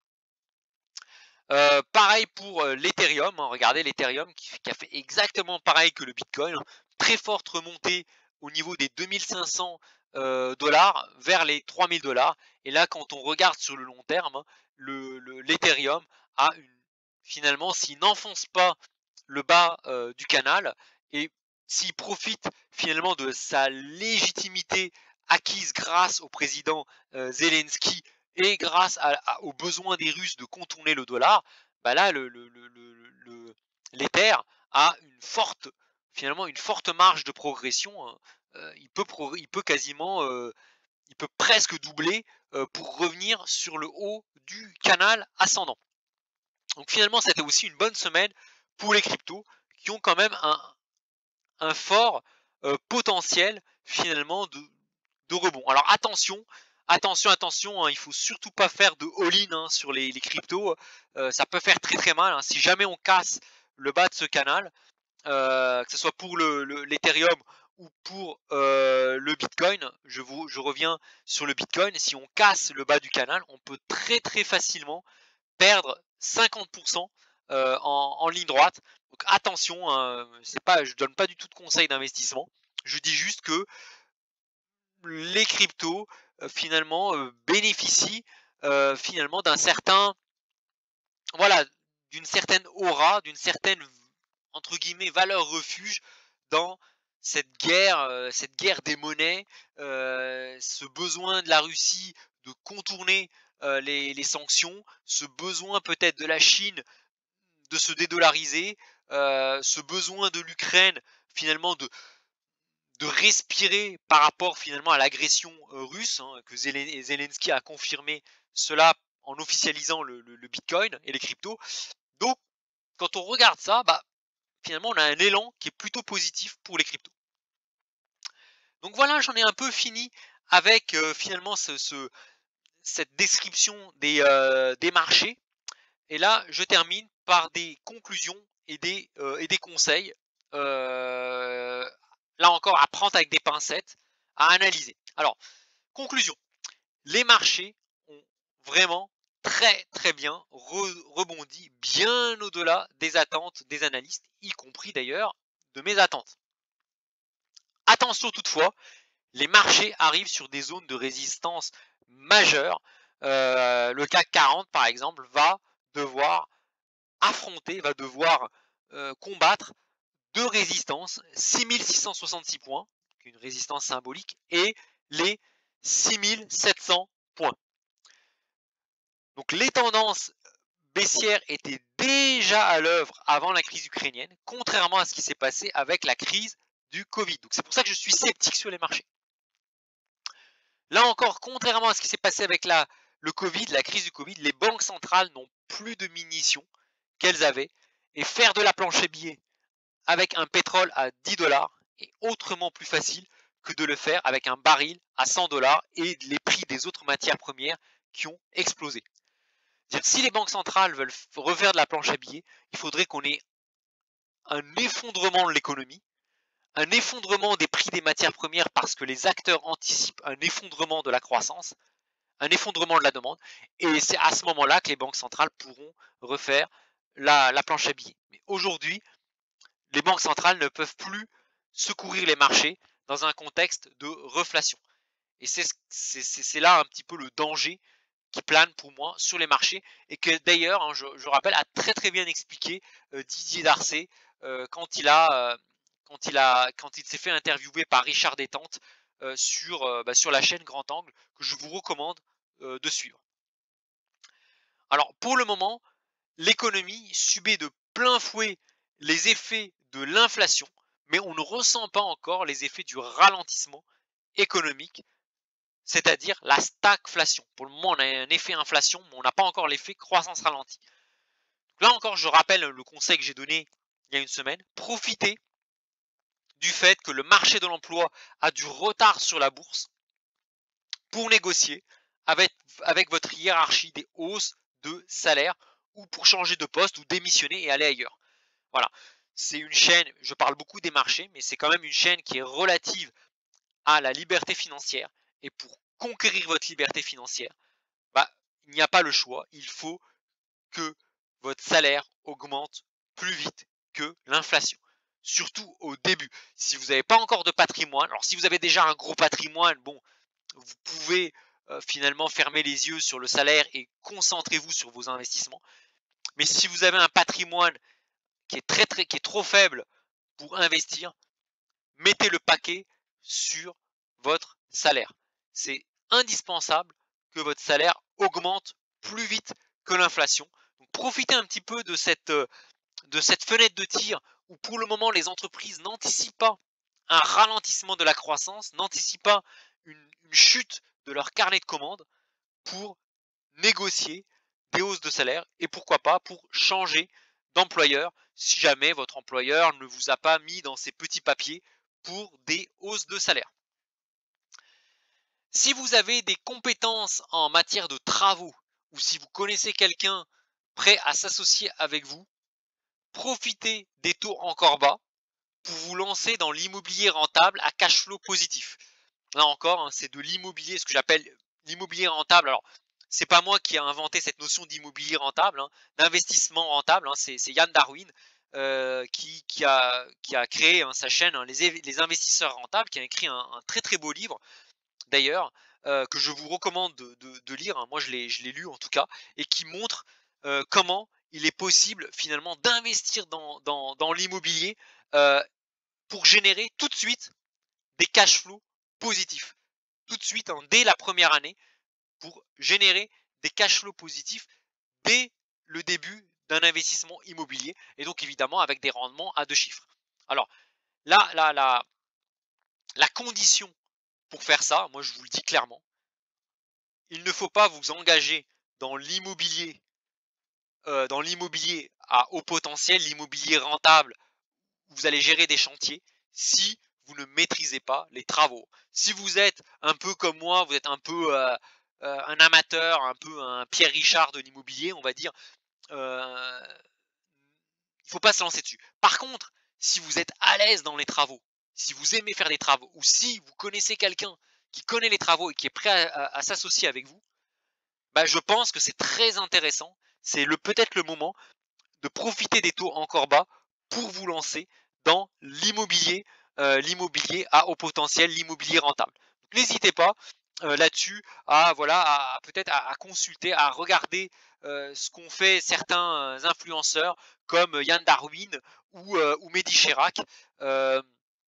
Pareil pour l'Ethereum, regardez l'Ethereum qui a fait exactement pareil que le Bitcoin, très forte remontée au niveau des 2500 dollars vers les 3000 dollars. Et là, quand on regarde sur le long terme, l'Ethereum a finalement, s'il n'enfonce pas le bas du canal, et s'il profite finalement de sa légitimité acquise grâce au président Zelensky, et grâce aux besoins des Russes de contourner le dollar, là l'Ether a finalement une forte marge de progression. Il peut quasiment, il peut presque doubler pour revenir sur le haut du canal ascendant. Donc finalement, c'était aussi une bonne semaine pour les cryptos, qui ont quand même un fort potentiel finalement de rebond. Alors attention, il faut surtout pas faire de all-in sur les cryptos. Ça peut faire très mal, si jamais on casse le bas de ce canal, que ce soit pour l'Ethereum ou pour le Bitcoin. Je reviens sur le Bitcoin. Si on casse le bas du canal, on peut très facilement perdre 50% en ligne droite. Donc attention, je donne pas du tout de conseils d'investissement. Je dis juste que les cryptos finalement bénéficient finalement d'un certain, voilà, d'une certaine aura, d'une certaine entre guillemets valeur refuge dans cette guerre des monnaies, ce besoin de la Russie de contourner les sanctions, ce besoin peut-être de la Chine de se dédollariser, ce besoin de l'Ukraine finalement de respirer par rapport finalement à l'agression russe, que Zelensky a confirmé cela en officialisant le Bitcoin et les cryptos. Donc quand on regarde ça, finalement on a un élan qui est plutôt positif pour les cryptos. Donc voilà, j'en ai un peu fini avec finalement cette description des marchés. Et là, je termine par des conclusions et des conseils, là encore à prendre avec des pincettes, à analyser. Alors, conclusion, les marchés ont vraiment très très bien rebondi, bien au-delà des attentes des analystes, y compris d'ailleurs de mes attentes. Attention toutefois, les marchés arrivent sur des zones de résistance majeures. Le CAC 40 par exemple devoir va devoir combattre deux résistances, 6666 points, une résistance symbolique, et les 6700 points. Donc les tendances baissières étaient déjà à l'œuvre avant la crise ukrainienne, contrairement à ce qui s'est passé avec la crise du Covid. Donc c'est pour ça que je suis sceptique sur les marchés. Là encore, contrairement à ce qui s'est passé avec le Covid, la crise du Covid, les banques centrales n'ont plus de munitions qu'elles avaient, et faire de la planche à billets avec un pétrole à 10 dollars est autrement plus facile que de le faire avec un baril à 100 dollars et les prix des autres matières premières qui ont explosé. Si les banques centrales veulent refaire de la planche à billets, il faudrait qu'on ait un effondrement de l'économie, un effondrement des prix des matières premières parce que les acteurs anticipent un effondrement de la croissance, un effondrement de la demande, et c'est à ce moment-là que les banques centrales pourront refaire la planche à billets. Mais aujourd'hui, les banques centrales ne peuvent plus secourir les marchés dans un contexte de reflation. Et c'est là un petit peu le danger qui plane pour moi sur les marchés, et que d'ailleurs, hein, je rappelle, a très très bien expliqué Didier Darcet quand il s'est fait interviewer par Richard Détente sur la chaîne Grand Angle, que je vous recommande de suivre. Alors pour le moment, l'économie subit de plein fouet les effets de l'inflation, mais on ne ressent pas encore les effets du ralentissement économique, c'est-à-dire la stagflation. Pour le moment, on a un effet inflation, mais on n'a pas encore l'effet croissance ralentie. Là encore, je rappelle le conseil que j'ai donné il y a une semaine, profitez du fait que le marché de l'emploi a du retard sur la bourse pour négocier avec votre hiérarchie des hausses de salaire, ou pour changer de poste ou démissionner et aller ailleurs. Voilà, c'est une chaîne, je parle beaucoup des marchés, mais c'est quand même une chaîne qui est relative à la liberté financière. Et pour conquérir votre liberté financière, il n'y a pas le choix, il faut que votre salaire augmente plus vite que l'inflation. Surtout au début. Si vous n'avez pas encore de patrimoine, alors si vous avez déjà un gros patrimoine, bon, vous pouvez finalement fermer les yeux sur le salaire et concentrez-vous sur vos investissements. Mais si vous avez un patrimoine qui est trop faible pour investir, mettez le paquet sur votre salaire. C'est indispensable que votre salaire augmente plus vite que l'inflation. Donc profitez un petit peu de cette fenêtre de tir où pour le moment les entreprises n'anticipent pas un ralentissement de la croissance, n'anticipent pas une chute de leur carnet de commandes, pour négocier des hausses de salaire, et pourquoi pas pour changer d'employeur si jamais votre employeur ne vous a pas mis dans ses petits papiers pour des hausses de salaire. Si vous avez des compétences en matière de travaux, ou si vous connaissez quelqu'un prêt à s'associer avec vous, profitez des taux encore bas pour vous lancer dans l'immobilier rentable à cash flow positif. Là encore, hein, c'est de l'immobilier, ce que j'appelle l'immobilier rentable. Alors, c'est pas moi qui ai inventé cette notion d'immobilier rentable, hein, d'investissement rentable. Hein, c'est Yann Darwin qui a créé sa chaîne, hein, les investisseurs rentables, qui a écrit un très très beau livre d'ailleurs, que je vous recommande de lire. Hein, moi, je l'ai lu en tout cas, et qui montre comment il est possible finalement d'investir dans l'immobilier pour générer tout de suite des cash flows positifs. Tout de suite, hein, dès la première année, pour générer des cash flows positifs dès le début d'un investissement immobilier, et donc évidemment avec des rendements à 2 chiffres. Alors là, la condition pour faire ça, moi je vous le dis clairement, il ne faut pas vous engager dans l'immobilier à haut potentiel, l'immobilier rentable, où vous allez gérer des chantiers, si vous ne maîtrisez pas les travaux. Si vous êtes un peu comme moi, vous êtes un peu un amateur, un peu un Pierre Richard de l'immobilier, on va dire, il faut pas se lancer dessus. Par contre, si vous êtes à l'aise dans les travaux, si vous aimez faire des travaux, ou si vous connaissez quelqu'un qui connaît les travaux et qui est prêt à s'associer avec vous, bah, je pense que c'est très intéressant. C'est peut-être le moment de profiter des taux encore bas pour vous lancer dans l'immobilier à haut potentiel, l'immobilier rentable. N'hésitez pas là-dessus à voilà peut-être à consulter, à regarder ce qu'ont fait certains influenceurs comme Yann Darwin ou Mehdi Chirac. Euh,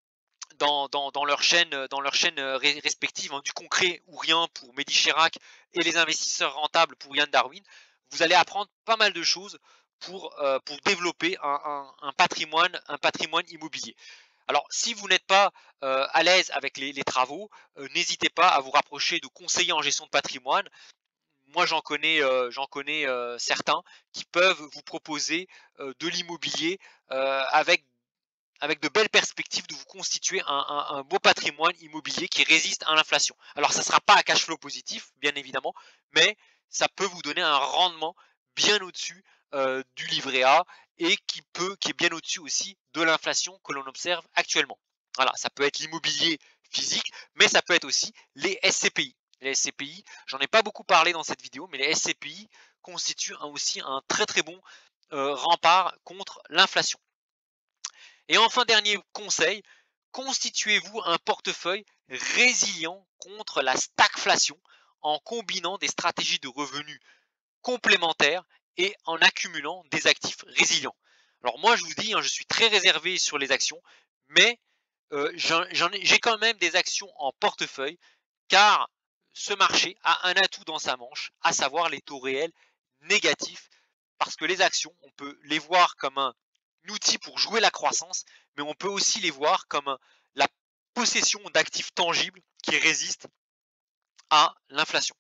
dans leur chaîne respective, hein, du concret ou rien pour Mehdi Chirac et les investisseurs rentables pour Yann Darwin, vous allez apprendre pas mal de choses pour développer un patrimoine immobilier. Alors, si vous n'êtes pas à l'aise avec les travaux, n'hésitez pas à vous rapprocher de conseillers en gestion de patrimoine. Moi, j'en connais certains qui peuvent vous proposer de l'immobilier avec de belles perspectives de vous constituer un beau patrimoine immobilier qui résiste à l'inflation. Alors, ça ne sera pas un cash flow positif, bien évidemment, mais ça peut vous donner un rendement bien au-dessus du livret A et qui est bien au-dessus aussi de l'inflation que l'on observe actuellement. Voilà, ça peut être l'immobilier physique, mais ça peut être aussi les SCPI. Les SCPI, j'en ai pas beaucoup parlé dans cette vidéo, mais les SCPI constituent aussi un très très bon rempart contre l'inflation. Et enfin, dernier conseil, constituez-vous un portefeuille résilient contre la stagflation en combinant des stratégies de revenus complémentaires et en accumulant des actifs résilients. Alors moi, je vous dis, hein, je suis très réservé sur les actions, mais j'ai quand même des actions en portefeuille, car ce marché a un atout dans sa manche, à savoir les taux réels négatifs, parce que les actions, on peut les voir comme un outil pour jouer la croissance, mais on peut aussi les voir comme la possession d'actifs tangibles qui résistent à l'inflation.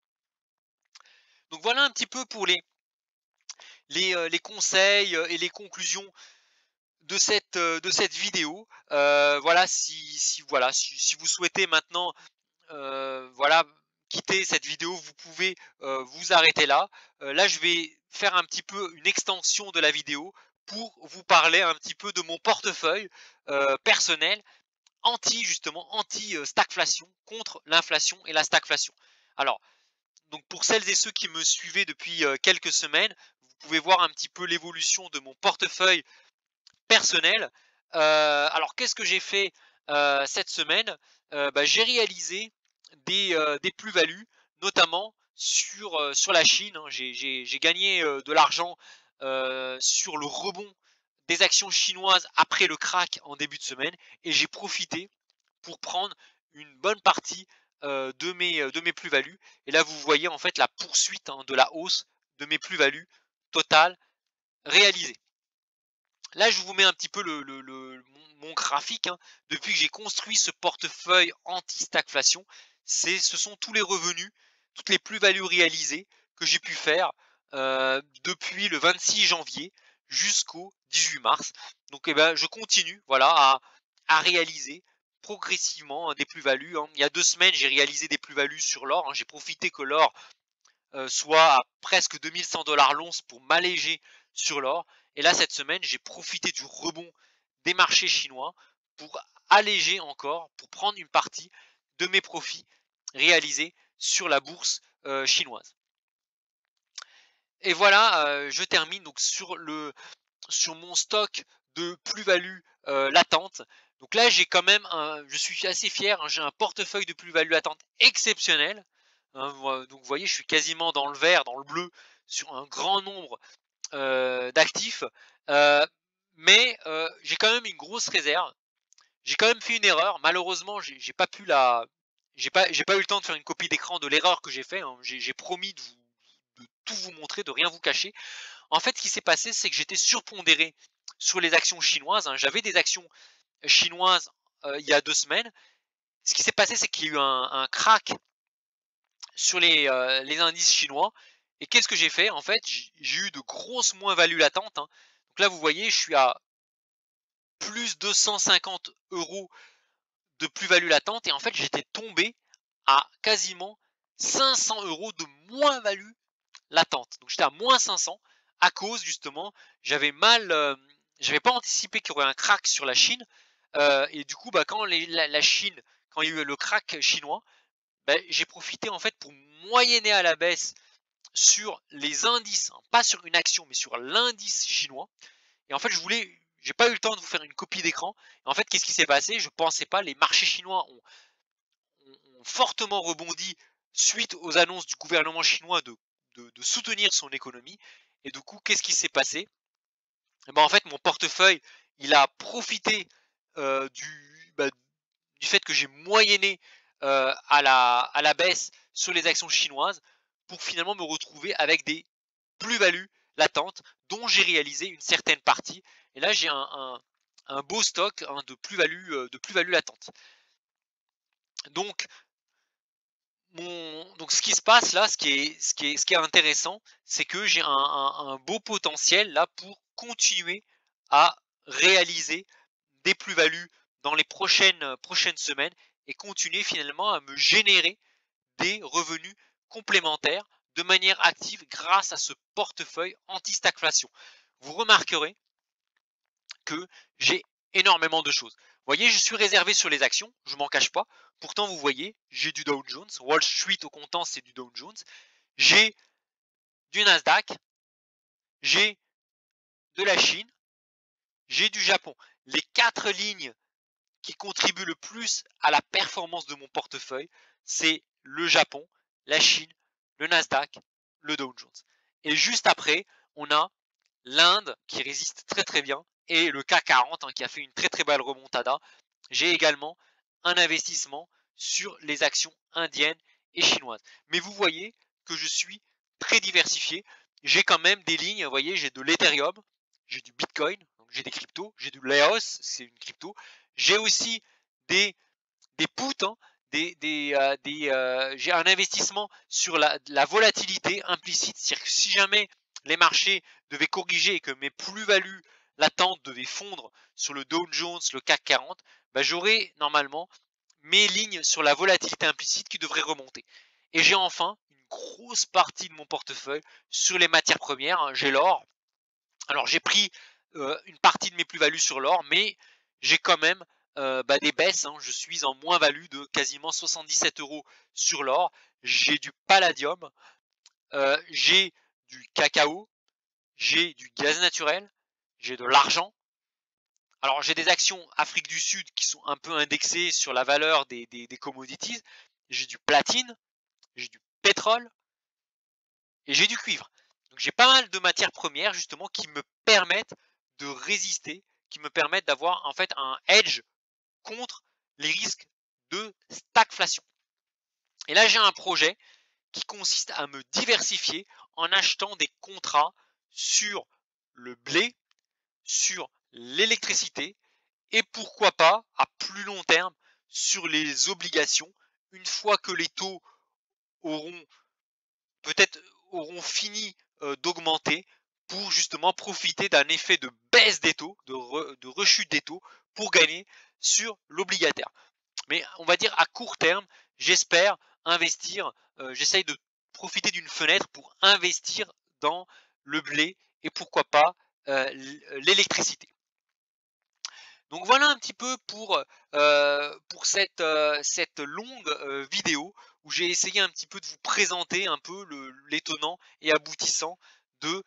Donc voilà un petit peu pour les conseils et les conclusions de cette vidéo. Voilà, si vous souhaitez maintenant voilà, quitter cette vidéo, vous pouvez vous arrêter là. Là, je vais faire un petit peu une extension de la vidéo pour vous parler un petit peu de mon portefeuille personnel anti stagflation, contre l'inflation et la stagflation. Alors, donc pour celles et ceux qui me suivaient depuis quelques semaines, vous pouvez voir un petit peu l'évolution de mon portefeuille personnel. Alors, qu'est-ce que j'ai fait cette semaine? Bah, j'ai réalisé des plus-values, notamment sur la Chine, hein. J'ai gagné de l'argent sur le rebond des actions chinoises après le crack en début de semaine, et j'ai profité pour prendre une bonne partie de mes plus-values. Et là, vous voyez en fait la poursuite, hein, de la hausse de mes plus-values totales réalisées. Là, je vous mets un petit peu mon graphique, hein. Depuis que j'ai construit ce portefeuille anti-stagflation, ce sont tous les revenus, toutes les plus-values réalisées que j'ai pu faire depuis le 26 janvier jusqu'au 18 mars. Donc, eh ben, je continue, voilà, à réaliser progressivement, hein, des plus-values, hein. Il y a 2 semaines, j'ai réalisé des plus-values sur l'or, hein. J'ai profité que l'or soit à presque 2100 $ l'once pour m'alléger sur l'or. Et là, cette semaine, j'ai profité du rebond des marchés chinois pour alléger encore, pour prendre une partie de mes profits réalisés sur la bourse chinoise. Et voilà, je termine donc sur mon stock de plus-value latente. Donc là, j'ai quand même je suis assez fier, hein, j'ai un portefeuille de plus-value latente exceptionnel. Hein, donc vous voyez, je suis quasiment dans le vert, dans le bleu, sur un grand nombre d'actifs. Mais j'ai quand même une grosse réserve. J'ai quand même fait une erreur. Malheureusement, j'ai pas eu le temps de faire une copie d'écran de l'erreur que j'ai fait, hein. J'ai promis de tout vous montrer, de rien vous cacher. En fait, ce qui s'est passé, c'est que j'étais surpondéré sur les actions chinoises, hein. J'avais des actions chinoises il y a 2 semaines. Ce qui s'est passé, c'est qu'il y a eu un crack sur les indices chinois. Et qu'est-ce que j'ai fait? En fait, j'ai eu de grosses moins-values latentes, hein. Donc là, vous voyez, je suis à plus 250 € de plus-value latente. Et en fait, j'étais tombé à quasiment 500 € de moins-value latente. Donc j'étais à moins 500 à cause justement, j'avais pas anticipé qu'il y aurait un crack sur la Chine. Et du coup, bah, quand la Chine, quand il y a eu le crack chinois, bah, j'ai profité en fait pour moyenner à la baisse sur les indices, hein, pas sur une action, mais sur l'indice chinois. Et en fait, j'ai pas eu le temps de vous faire une copie d'écran. En fait, qu'est-ce qui s'est passé? Je pensais pas, les marchés chinois ont fortement rebondi suite aux annonces du gouvernement chinois de soutenir son économie. Et du coup, qu'est-ce qui s'est passé? Eh ben, en fait, mon portefeuille, il a profité bah, du fait que j'ai moyenné à la baisse sur les actions chinoises pour finalement me retrouver avec des plus-values latentes dont j'ai réalisé une certaine partie. Et là, j'ai un beau stock, hein, de plus-value latente. Donc, donc ce qui se passe là, ce qui est intéressant, c'est que j'ai un beau potentiel là pour continuer à réaliser des plus-values dans les prochaines semaines et continuer finalement à me générer des revenus complémentaires de manière active grâce à ce portefeuille anti-stagflation. Vous remarquerez que j'ai énormément de choses. Vous voyez, je suis réservé sur les actions, je m'en cache pas. Pourtant, vous voyez, j'ai du Dow Jones, Wall Street au comptant, c'est du Dow Jones. J'ai du Nasdaq, j'ai de la Chine, j'ai du Japon. Les 4 lignes qui contribuent le plus à la performance de mon portefeuille, c'est le Japon, la Chine, le Nasdaq, le Dow Jones. Et juste après, on a l'Inde qui résiste très très bien et le CAC 40 hein, qui a fait une très très belle remontada. J'ai également un investissement sur les actions indiennes et chinoises. Mais vous voyez que je suis très diversifié. J'ai quand même des lignes, vous voyez, j'ai de l'Ethereum, j'ai du Bitcoin, j'ai des cryptos, j'ai du Leos, c'est une crypto. J'ai aussi des, des puts, hein, j'ai un investissement sur la volatilité implicite, c'est-à-dire que si jamais les marchés devaient corriger et que mes plus-values latentes devaient fondre sur le Dow Jones, le CAC 40, bah, j'aurais normalement mes lignes sur la volatilité implicite qui devraient remonter. Et j'ai enfin une grosse partie de mon portefeuille sur les matières premières, hein, j'ai l'or. Alors j'ai pris une partie de mes plus-values sur l'or, mais j'ai quand même bah, des baisses, hein. Je suis en moins-value de quasiment 77 euros sur l'or. J'ai du palladium, j'ai du cacao, j'ai du gaz naturel, j'ai de l'argent. Alors j'ai des actions Afrique du Sud qui sont un peu indexées sur la valeur des commodities. J'ai du platine, j'ai du pétrole et j'ai du cuivre. Donc j'ai pas mal de matières premières justement qui me permettent de résister, qui me permettent d'avoir en fait un edge contre les risques de stagflation. Et là j'ai un projet qui consiste à me diversifier en achetant des contrats sur le blé, sur l'électricité et pourquoi pas à plus long terme sur les obligations une fois que les taux auront peut-être auront fini d'augmenter pour justement profiter d'un effet de baisse des taux, de rechute des taux pour gagner sur l'obligataire. Mais on va dire à court terme, j'espère investir, j'essaye de profiter d'une fenêtre pour investir dans le blé et pourquoi pas l'électricité. Donc voilà un petit peu pour cette longue vidéo où j'ai essayé un petit peu de vous présenter un peu l'étonnant et aboutissant de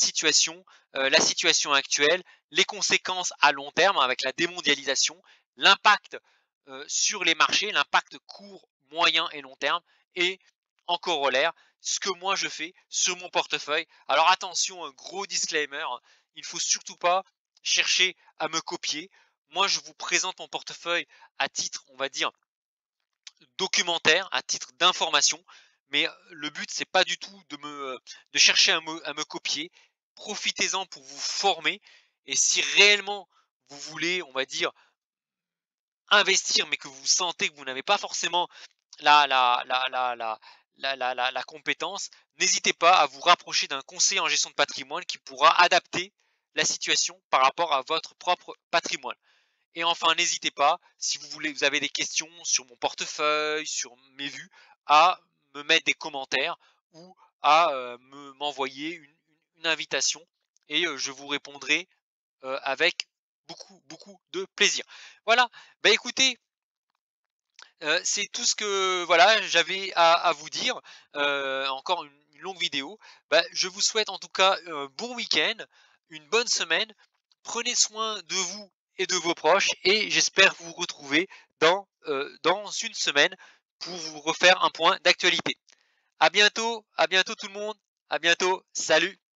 la situation actuelle, les conséquences à long terme avec la démondialisation, l'impact sur les marchés, l'impact court, moyen et long terme et en corollaire, ce que moi je fais sur mon portefeuille. Alors attention, un gros disclaimer, il ne faut surtout pas chercher à me copier. Moi, je vous présente mon portefeuille à titre, on va dire, documentaire, à titre d'information. Mais le but, c'est pas du tout de chercher à me copier. Profitez-en pour vous former. Et si réellement vous voulez, on va dire, investir, mais que vous sentez que vous n'avez pas forcément la, la, la, la, la, la compétence, n'hésitez pas à vous rapprocher d'un conseiller en gestion de patrimoine qui pourra adapter la situation par rapport à votre propre patrimoine. Et enfin, n'hésitez pas, si vous avez des questions sur mon portefeuille, sur mes vues, à me mettre des commentaires ou à m'envoyer une invitation et je vous répondrai avec beaucoup de plaisir. Voilà, bah écoutez, c'est tout ce que voilà, j'avais à vous dire. Encore une longue vidéo. Bah, je vous souhaite en tout cas un bon week-end, une bonne semaine. Prenez soin de vous et de vos proches et j'espère vous retrouver dans une semaine pour vous refaire un point d'actualité. À bientôt tout le monde, à bientôt, salut.